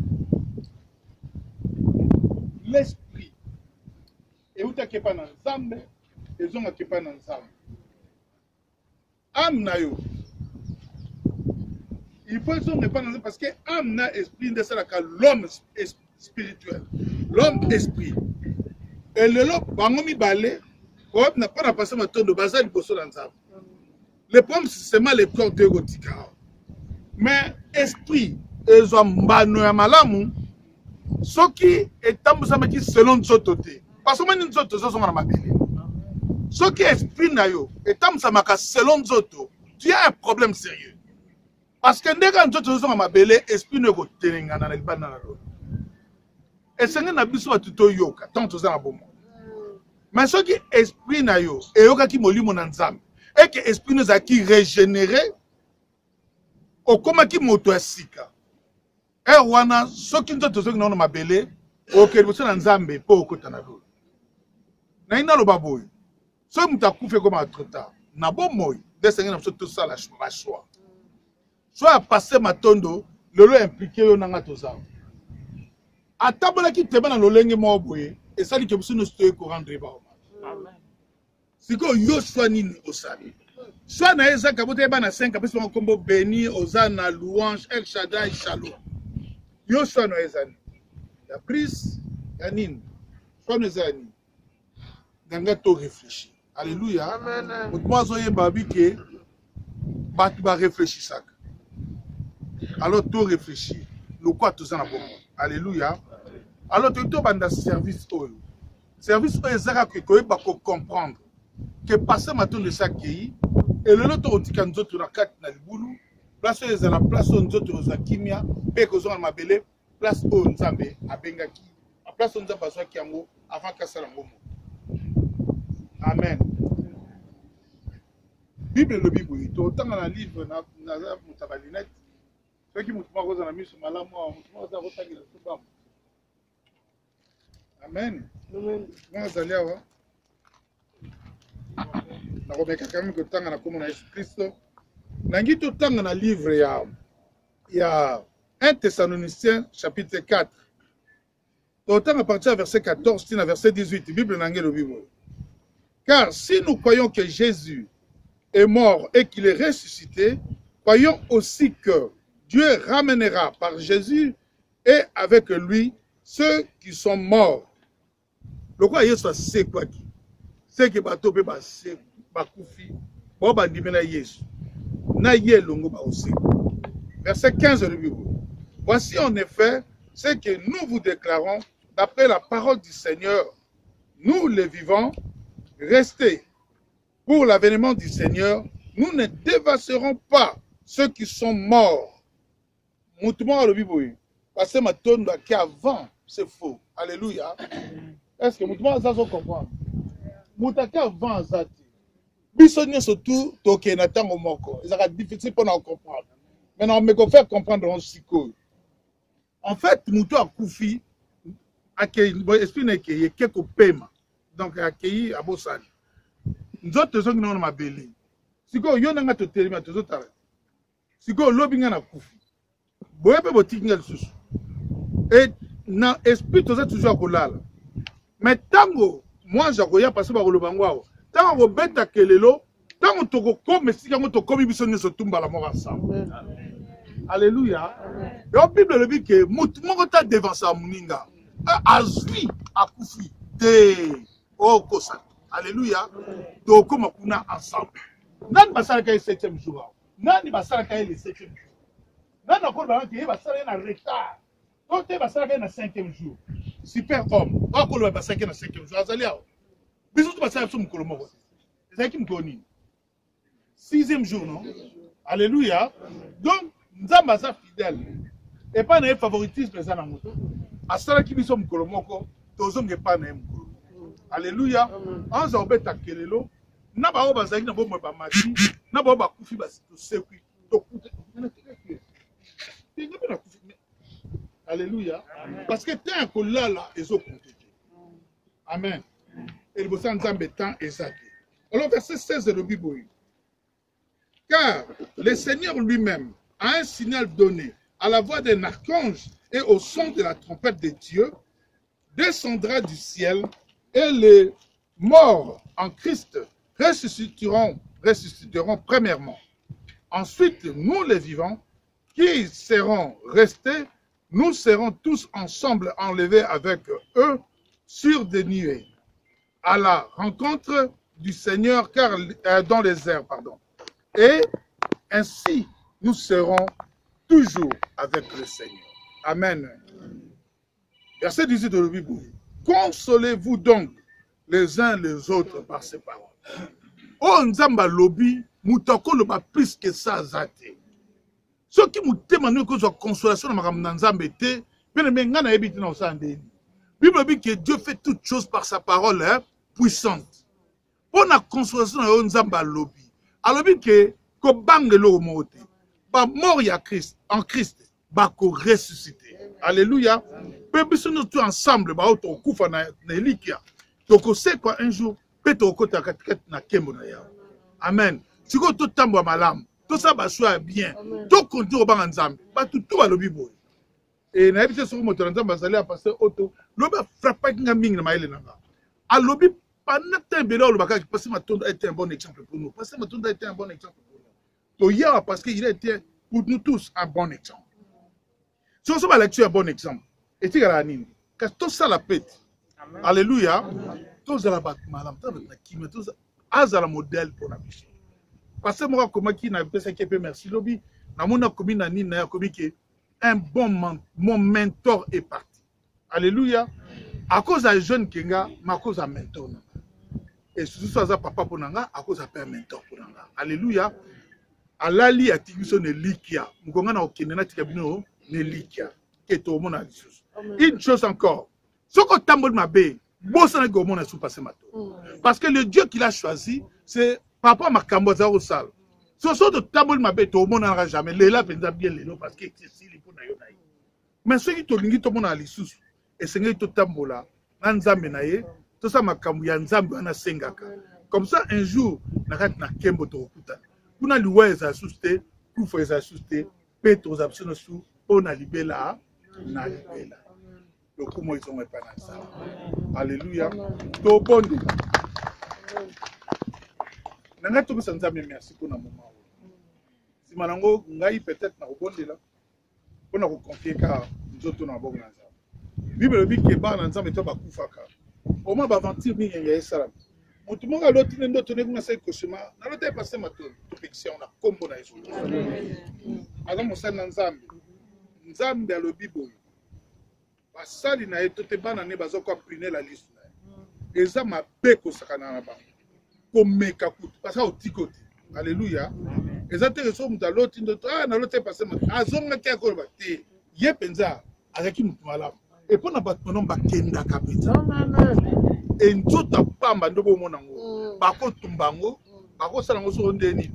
L'esprit. Et où taki pas dans Zambe, et zonga qui pas dans Zambe. Am na yo. Il faut que pas parce que l'âme n'a esprit de ça l'homme spirituel, l'homme esprit. Et le lot, bangomi balé, on n'a pas passé ma tour de bazar du bosso dans ça. Le problème c'est seulement le corps de Gotika. Mais esprit, ils ont mbano ya malamu, ce qui est tambousama selon Nzotote. Parce que nous autres sont dans ma belle. Ce qui est esprit nayo, et tambousama selon Nzoto, tu as un problème sérieux. Parce que dès que nous sommes à Mabele, l'esprit ne peut pas tenir dans le banana. Et c'est un abisso à tout yoka, tant que ça bon. Mais ce qui est esprit na yo, et yoka qui moli mon ensemble, et que l'esprit nous a qui régénéré, au comme qui moto sika. Et wana, ce qui nous a tous dans Mabele, au que vous êtes ensemble, pas au côté na vous. Naina lo baboy. Ce qui m'a fait comme un trop tard. Na bon moi, des seigneurs nous tout ça la choix. Soit passer Matondo, le lot impliqué au nanga toza. A tabla qui te na lolenge mo boye, et ça dit que vous nous stoye pour rendre ba hommage. C'est que yo soit nini osali. Soit na eza kabote ba na cinq kapesi ko kombo béni ozana louange El Shaddai Shalom. Yo soit na eza ni. La prise ya nini. Soit na eza ni. Nanga to réfléchir. Alléluia. Amen. Moi zoye babi ke ba ba réfléchir ça. Alors tout réfléchir. Nous quoi tout ça na bon. Alléluia. Alors tout tout banda service oyo. Service oyo ezaka que ko ba ko comprendre que passer matin de ça qui et le loto otika nzoto na kati na libulu place oyo ezala place oyo nzoto za kimia pe ko zonga mabele place oyo nzambe abengaki a place oyo nzambe azwaki yango avant kasala ngomo. Amen. Bible le Bible to tanga na livre na na mutabalinette. Ceux qui m'ont posé la mise sur ma lame, moi, je vais vous dire. Amen. Amen. Moi, je vais aller. Je vais quand même que tant que comme Jésus-Christ. Nangi tout temps dans le livre, il y a un Thessaloniciens, chapitre quatre. Autant à partir du verset quatorze, à verset dix-huit, la Bible nangi le Bible. Car si nous croyons que Jésus est mort et qu'il est ressuscité, croyons aussi que Dieu ramènera par Jésus et avec lui ceux qui sont morts. Le quoi Yesu c'est quoi qui? C'est que bato pe ba se ba kufi bo ba ndimena Yesu. Na ye longo ba aussi. Verset quinze de la Bible. Voici en effet ce que nous vous déclarons d'après la parole du Seigneur. Nous les vivants, restés pour l'avènement du Seigneur, nous ne dévasserons pas ceux qui sont morts. Moutement le Bible, parce que Matondo qui avant c'est faux. Alléluia. Est-ce que vous avez compris? Moutaka vend zati. Bisogna surtout toke na tango moko. C'est difficile pour nous comprendre. Maintenant, on me faire comprendre en psycho. En fait, moutou a koufi accueilli, bon, explique qu'il y a quelques paiements. Donc, accueilli à Bossani. Nous autres, nous avons ma belle. Si vous avez un téléma, vous avez si vous avez un koufi. Vous avez un petit peu et dans l'esprit, vous avez toujours un peu. Mais tango, moi, j'ai rien parce que je suis tant que bête à kelelo, tant que tu comme si tu as commis besoin de se tomber à la mort ensemble. Alléluia. Et la Bible le dit que mon temps devant ça muninga. Azui akufi de oh kosa. Alléluia. Donc comme on a ensemble. Nan basala kay septième jour. Nan basala kay le septième jour. Nan encore ba ki basala na retard. Quand tu basala kay na cinquième jour. Super homme. Encore le basala kay na cinquième jour. Azalia. Bisous tu basala sur mukolo moko. C'est qui mkoni. Sixième jour non. Alléluia. Donc Nzamba za fidèle. Et pas na favoritisme ça na moto. Asala ki biso mukolo moko, tozonge pa na mukolo. Alléluia. Anza obeta kelelo. Na ba oba zaki na bomwe ba mati, na ba oba kufi ba to sekwi. To kuta. Alléluia. Parce que tant que là là ezo compter. Amen. Et le bossa Nzambe tant ezaki. Alors verset seize de la Bible. Car le Seigneur lui-même a un signal donné à la voix d'un archange et au son de la trompette de Dieu, descendra du ciel et les morts en Christ ressusciteront, ressusciteront premièrement. Ensuite, nous les vivants qui serons restés, nous serons tous ensemble enlevés avec eux sur des nuées à la rencontre du Seigneur car, euh, dans les airs. Pardon. Et ainsi, nous serons toujours avec le Seigneur. Amen. Verset dix-huit de la Bible. Consolez-vous donc les uns les autres par ces paroles. Oh, Nzamba lobi, moutako le ba plus que ça zate. Ce qui m'a demandé que soit consolation dans ma Nzamba était, bien aimé, ngana ebiti na osande. Bible dit que Dieu fait toutes choses par sa parole hein, puissante. Pour la consolation de Nzamba lobi. Alors que ko bangelo mote. Ba mort ya Christ en Christ ba ko ressusciter. Alléluia. Peuple nous tous ensemble ba auto kufa na elikia. Donc c'est quoi un jour peut au côté na kembo na ya. Amen. Si ko to tambo malam, tout ça ba soit bien. To conduire ba Nzambe, ba tout tout ba lobi boy. Et na ebité sur moto Nzambe bazali a passer auto, loba frappa kinga mingi na maile nanga. A lobi pendant temps belo loba ka passer Matondo était un bon exemple pour nous. Passer Matondo était un bon exemple pour nous. To hier parce qu'il était pour nous tous un bon exemple. Si on se met là-dessus un bon exemple, et tu as nini, car tout ça la pète. Alléluia. Tout ça la bâtiment, tout ça a un modèle pour la mission. Parce que moi, comme qui n'a pas fait merci lobby, na mona comme na nini na comme qui un bon mon mentor est parti. Alléluia. À cause d'un jeune Kenga, mais à cause d'un mentor. Et surtout ça papa pour nanga, à cause d'un père mentor pour nanga. Alléluia. Alali atigiso ne likia. Mukonga na okenena tikabino ne likia. Keto mona lisusu. Une chose encore. Ce qu'on tambol mabe, bossa na gomo na sous-passé mato. Parce que le Dieu qu'il a choisi, c'est papa makambo za osal. Ce sont de tambol mabe to mona na jamais. Lela penza bien lelo parce que c'est si lipo na yo na. Mais ce qui to lingi to mona lisusu. Et c'est ngai to tambola na nzambe na ye, to sa makambo ya nzambe na sengaka. Comme ça un jour na kat na kembo to okuta. Kuna liwa ezasuste, kufa ezasuste, peto zapsino su, ona libela, na libela. Le kumo ils ont pas ça. Alléluia. To bonde. Nanga to bisanza me merci pour na moment. Si manango ngai peut-être na bonde là. Pour na ko confier ka nzoto na bongo na nzambe. Bible dit que ba na nzambe to ba kufa ka. Au moins ba aventure mi ngenge esala. Tout le monde a l'autre monde donné comme ça que chemin. Na l'autre passé ma protection na kombo na Yesu. Avant mon sang nzambe. Nzambe a le Bible. Ba sali na eto te bana ne bazo ko priner la liste. Eza ma beko sakana na ba. Ko meka kutu parce que au tikoti. Alléluia. Eza te reso muta l'autre ndo ah na l'autre passé ma azonga ke ko ba te. Ye penza avec mutu malamu. Et pour na bato non ba kenda kapita. Et nzota pamba ndo bo monango. Ba ko tumbango, ba ko sala ngo so ndeni.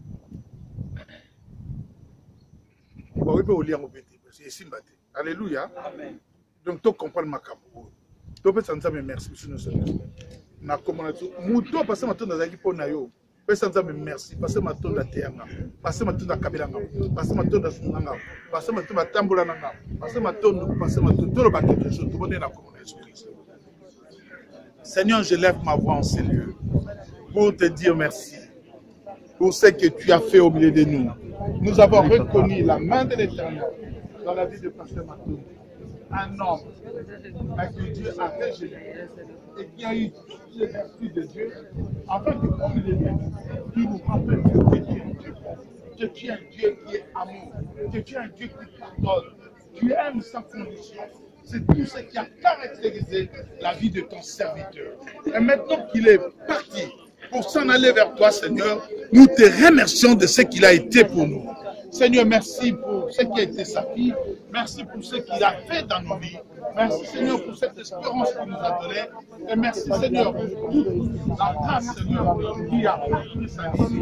Ba we pe oliango beti, c'est simbate. Alléluia. Amen. Donc tu comprends ma capo. Tu peux sentir mes merci monsieur nous sommes. Na comment tu muto passer ma tonda zaki pona yo. Peut sentir mes merci passer ma tonda teanga. Passer ma tonda kabila nga. Passer ma tonda sunanga. Passer ma tonda tambola nga. Passer ma tonda passer ma tonda le bateau quelque chose. Tu bonne na comment Jésus-Christ. Seigneur, je lève ma voix en ces lieux pour te dire merci pour ce que tu as fait au milieu de nous. Nous avons reconnu la main de l'Éternel dans la vie de Pasteur Matou. Un homme que Dieu a régénéré et qui a eu toutes les vertus de Dieu, afin que comme il est dit, tu nous rappelles que tu es un Dieu, que tu es un Dieu qui est amour, que tu es un Dieu qui pardonne, tu aimes sans condition. C'est tout ce qui a caractérisé la vie de ton serviteur. Et maintenant qu'il est parti pour s'en aller vers toi, Seigneur, nous te remercions de ce qu'il a été pour nous. Seigneur, merci pour ce qui a été sa vie. Merci pour ce qu'il a fait dans nos vies. Merci, Seigneur, pour cette espérance qu'il nous a donnée. Et merci, Seigneur, pour toute la grâce, Seigneur, qui a pris sa vie.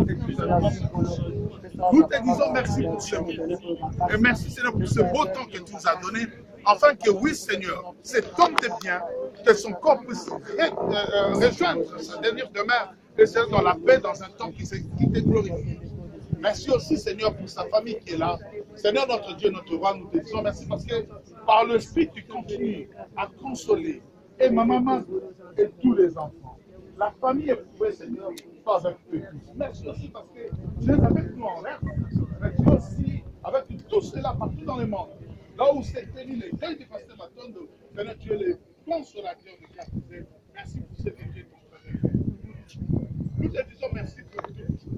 Nous te disons merci pour ce moment. Et merci, Seigneur, pour ce beau temps que tu nous as donné. Afin que, oui, Seigneur, cet homme de bien, que son corps puisse ré, euh, rejoindre sa dernière demeure, et c'est dans la paix, dans un temps qui, qui te glorifie. Merci aussi, Seigneur, pour sa famille qui est là. Seigneur, notre Dieu, notre roi, nous te disons merci parce que par le Esprit, tu continues à consoler. Et ma maman et tous les enfants. La famille est éprouvée, Seigneur, pas avec eux tous. Merci aussi parce que tu es avec nous en rêve. Merci aussi avec tous ceux-là partout dans le monde. Là où s'est tenu les deuils du pasteur Matondo, Seigneur, tu es le consolateur de Dieu. Merci pour ce que tu es ton frère. Nous te disons merci pour tout.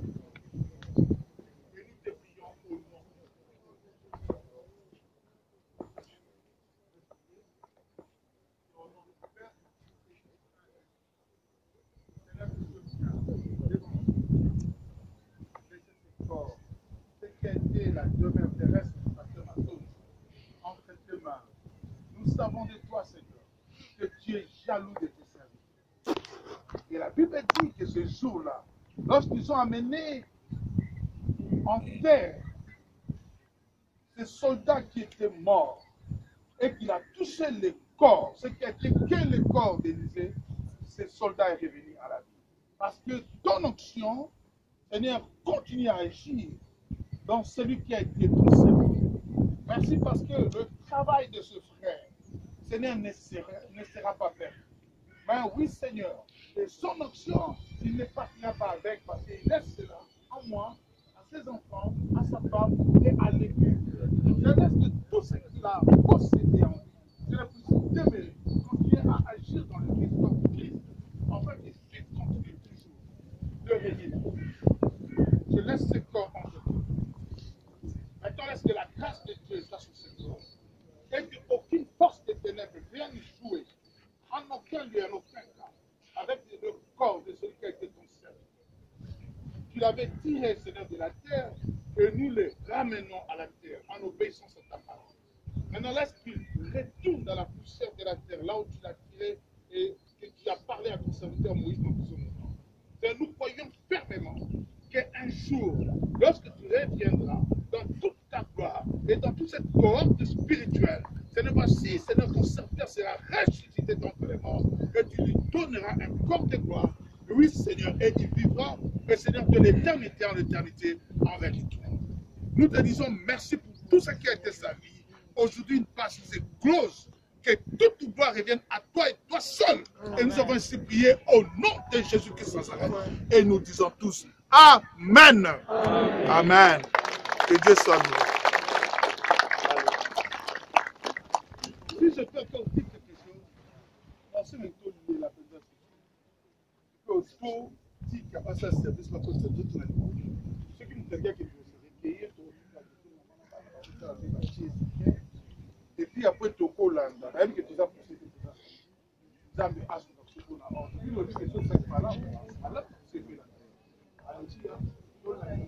La demeure terrestre du pasteur Maton entre tes mains. Nous savons de toi, Seigneur, que tu es jaloux de tes serviteurs. Et la Bible dit que ce jour-là, lorsqu'ils ont amené en terre ces soldats qui étaient morts et qu'il a touché le corps, ce qui a été que le corps d'Élisée, ces soldats est revenu à la vie. Parce que ton onction, Seigneur, continue à agir dans celui qui a été ton serviteur. Merci parce que le travail de ce frère, Seigneur, ne sera, ne sera pas perdu. Mais oui, Seigneur, et son action, il ne partira pas avec parce qu'il laisse cela à moi, à ses enfants, à sa femme et à l'église. Je laisse que tout ce qu'il a possédé en lui, je le puisse demeurer, continuer à agir dans l'église comme Christ, afin qu'il puisse continuer toujours de régner. Je laisse ce corps en jeu. Maintenant, laisse que la grâce de Dieu soit sur ce corps. Et qu'aucune force des ténèbres vienne jouer, en aucun lieu, en aucun cas, avec le corps de celui qui a été ton serviteur. Tu l'avais tiré, Seigneur, de la terre, et nous le ramenons à la terre, en obéissance à ta parole. Maintenant, laisse qu'il retourne dans la poussière de la terre, là où tu l'as tiré, et que tu as parlé à ton serviteur Moïse dans ce moment. Et nous croyons fermement qu'un jour, lorsque tu reviendras dans toute ta gloire et dans toute cette cohorte spirituelle, Seigneur, voici, Seigneur, ton serviteur sera ressuscité d'entre les morts et tu lui donneras un corps de gloire. Oui, Seigneur, et il vivra, et Seigneur, de l'éternité en éternité envers toi. Nous te disons merci pour tout ce qui a été sa vie. Aujourd'hui, une passe c'est close. Que toute gloire revienne à toi et toi seul. Amen. Et nous avons ainsi prié au nom de Jésus-Christ sans arrêt. Et nous disons tous Amen. Amen. Amen. Que Dieu soit loué. Si je peux encore dire quelque chose, pensez maintenant de la présence. Au taux, si il y a pas ça, service, ma cause, c'est tout le monde. Ce qui nous fait bien que vous se recueillir, et puis après, tu as Hollande, même que tu as poussé tout ça. Tu as mis à ce qu'on a ordre. Puis, on dit que c'est cette malade, malade, c'est fait là. Alors, tu as Hollande.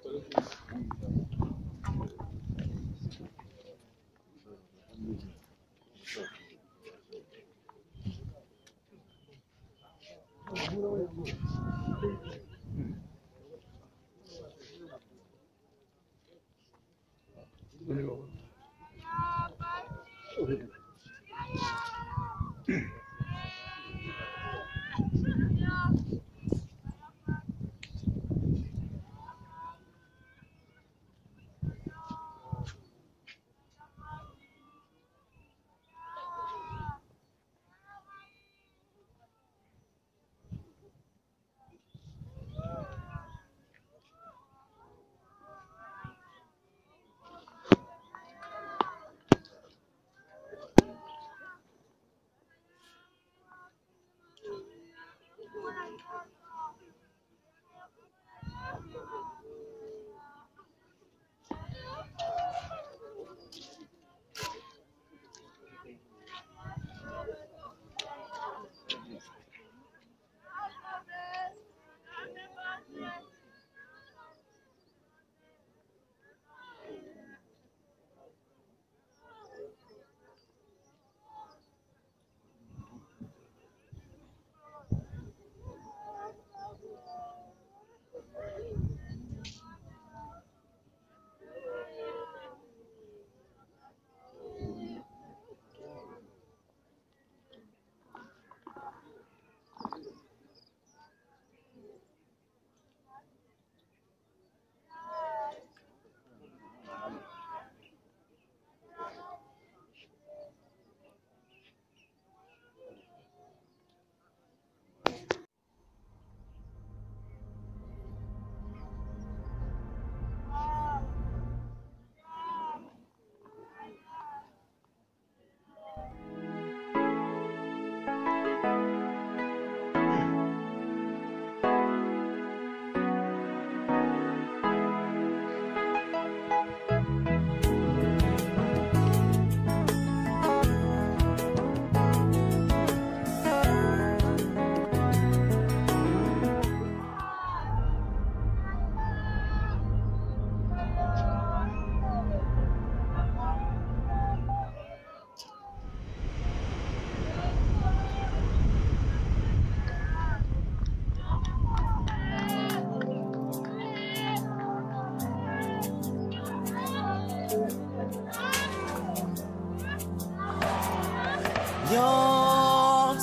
Yo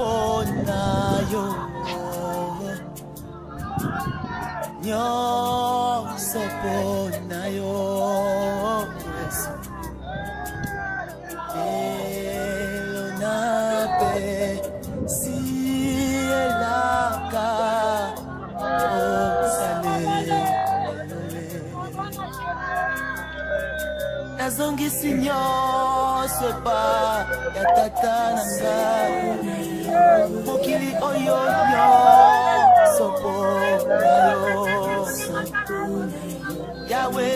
sopona yo Yo sopona yo Elonape si elaka osale Nazongisi nyonso pa ya tata na ngai mokili oyo nyonso po na yo Yawe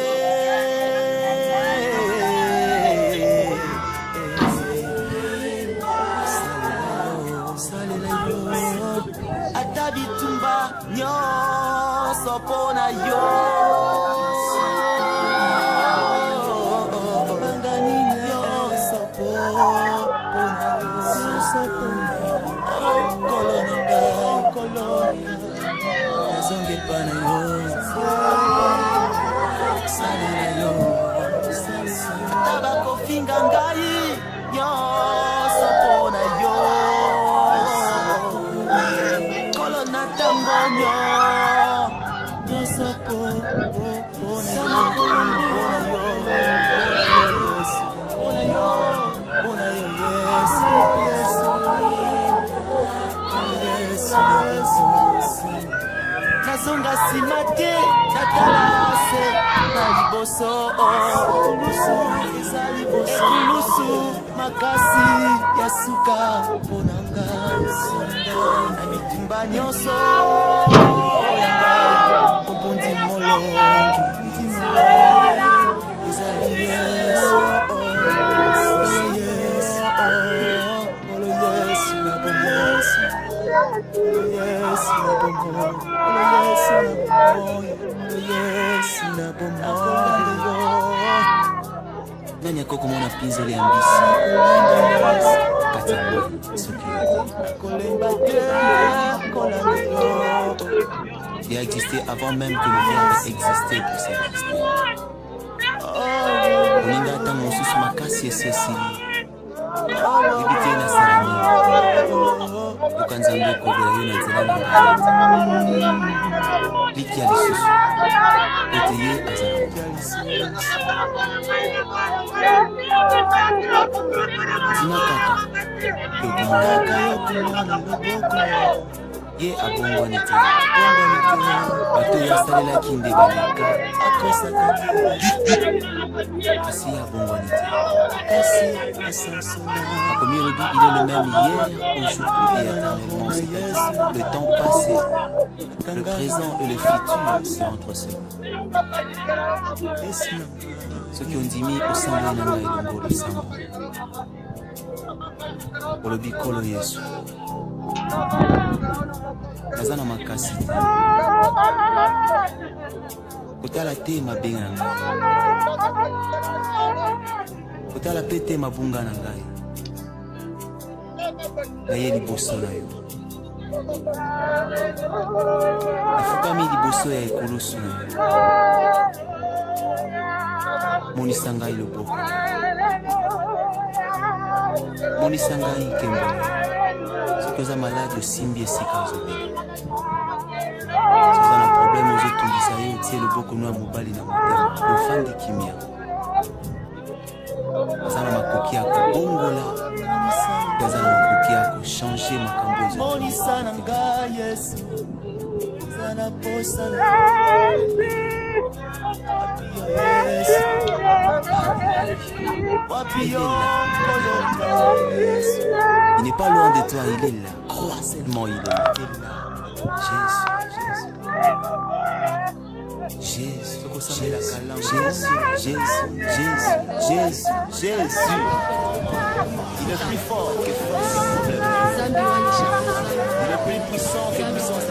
salela yo ata bitumba nyonso po na yo Tabako finga ngai nyonso pona yo Kolo na tango nyonso pona yo Pona yo yes Yes Nazonga simate natalase na liboso ekulusu makasi ya suka ponanga na bitumba nyonso yanga obundi molongi ezali yes yes olo yes na bomosi yes na bomosi yes na bomosi nani akokomona pinzele ya mbisi kati ya soki il a existé avant même que le verbe existait pour s'exister. Oninga ata mosusu makasi esesili libite na salami luka nzambe ekovela yo na nzela na liki ya lisusu ete ye azala tina kaka ye abongwani te bato oyo asalelaki nde baleka kasi ye abongwani te akomi olobi il est le même hier aujourd'hui et éternellement, c'est-à-dire le temps passé le présent et le futur c'est entre ceux soki ondimi osamboli na ngai elongo losambo olobi kolo yesu naza na makasi te kotala te mabenga na ngai kotala mpe te mabunga na ngai naye liboso na yo nafukami liboso ya ekulusu na yo monisa ngai loboko monisa ngai nkembo soki oza malade osimbi esika ozobela soki oza na probleme ozotungisa ye otie loboko no ya mobali na motema ofandi kimia aza na makoki ya kobongola mpe aza na makoki ya kochange makambo monisa na ngai yesu eza na posa il n'est pas loin de toi, il est là. Crois seulement, il est là. Jésus, Jésus, Jésus, Jésus, Jésus, Jésus, Jésus. Il est plus fort que force. Il est plus puissant que puissance.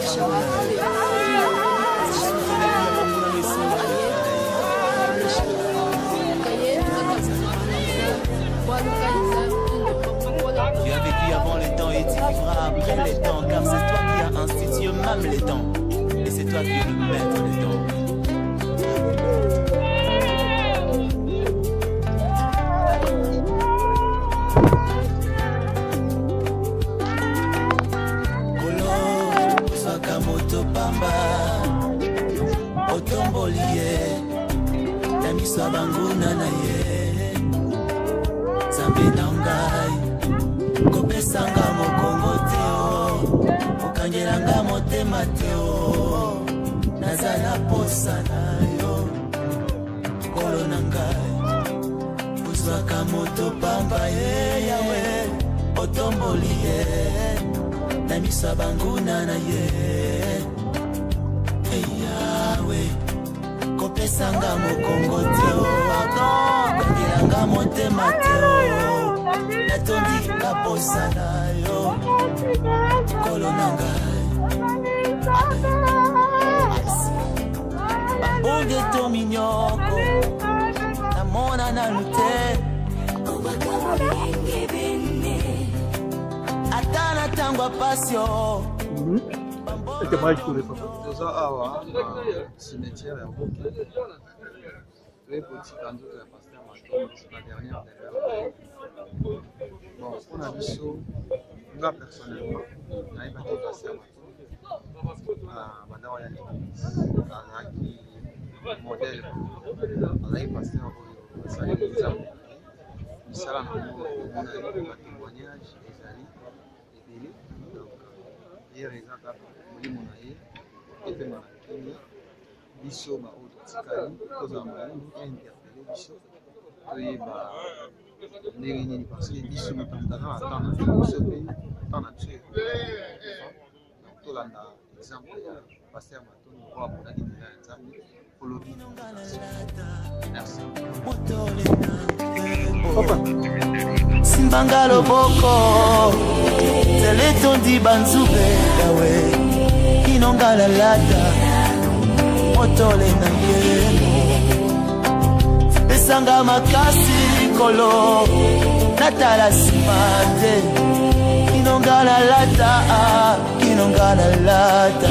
Tu as vécu avant les temps et tu vivras après les temps, car c'est toi qui as institué même les temps, et c'est toi qui es le maître des temps. Kolo, Sakamoto Pamba, Otombolie, Namiso Banguna na ye. Ngai kopesanga mokongo teo okangelanga motema teo naza na posa na yo kolo na ngai ozwaka moto pamba ye yawe otomboli ye na miso ya banguna na ye yawe kopesanga mokongo teo okangelanga motema teo natondi kaposa na yo kolo na ngai babonge to minyoko namona na lute ata na tangwa pasio toza awa na cimetière ya Boke toyekotika nzoto ya paster Matongo la dernière des heures. Bon, on a dit ça, moi personnellement, on a ébattu passer à ma madame qui modèle, on a passé un peu de ça, ça là, on a eu un témoignage des amis, des délais, donc hier les attaques, on a eu mon aïe, et puis on a eu biso ma haute tikali, cause à ma interpellé biso, et bah ndenge nini parce que biso motandaka ata na biso mpe ata na biso donc tolanda exemple ya paster Matongo oyo aponaki nzela ya nzambe olobi simbanga loboko zele tondi banzube yawe inonga lalata motole na nkembo pesanga makasi kolo natala nsima te kinongala lata kinongala lata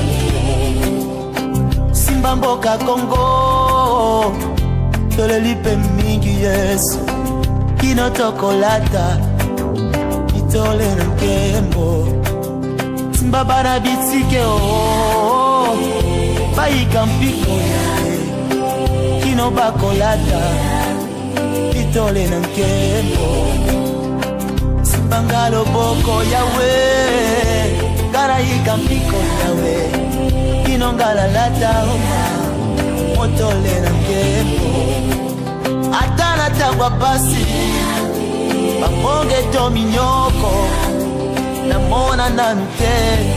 simba mboka Kongo toleli pe mingi Yesu kino tokolata itole na nkembo simba bana bitike o bayika mpiko yae kino bakolata itole na nkembo simba ngalo boko yawe garayika mpiko yawe kino ngalalata oma motole na nkembo atana tangwa pasi bamonge to minyoko namona nante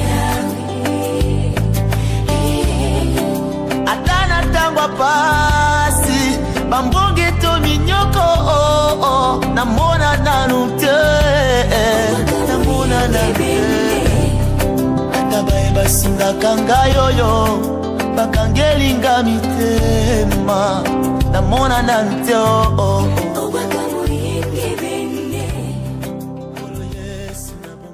atana tangwa pasi bambonge to minyoko oh, oh, namona nanute namona nante atabaye basingaka ngayoyo bakangelinga mitema namona nante oh, oh, oh.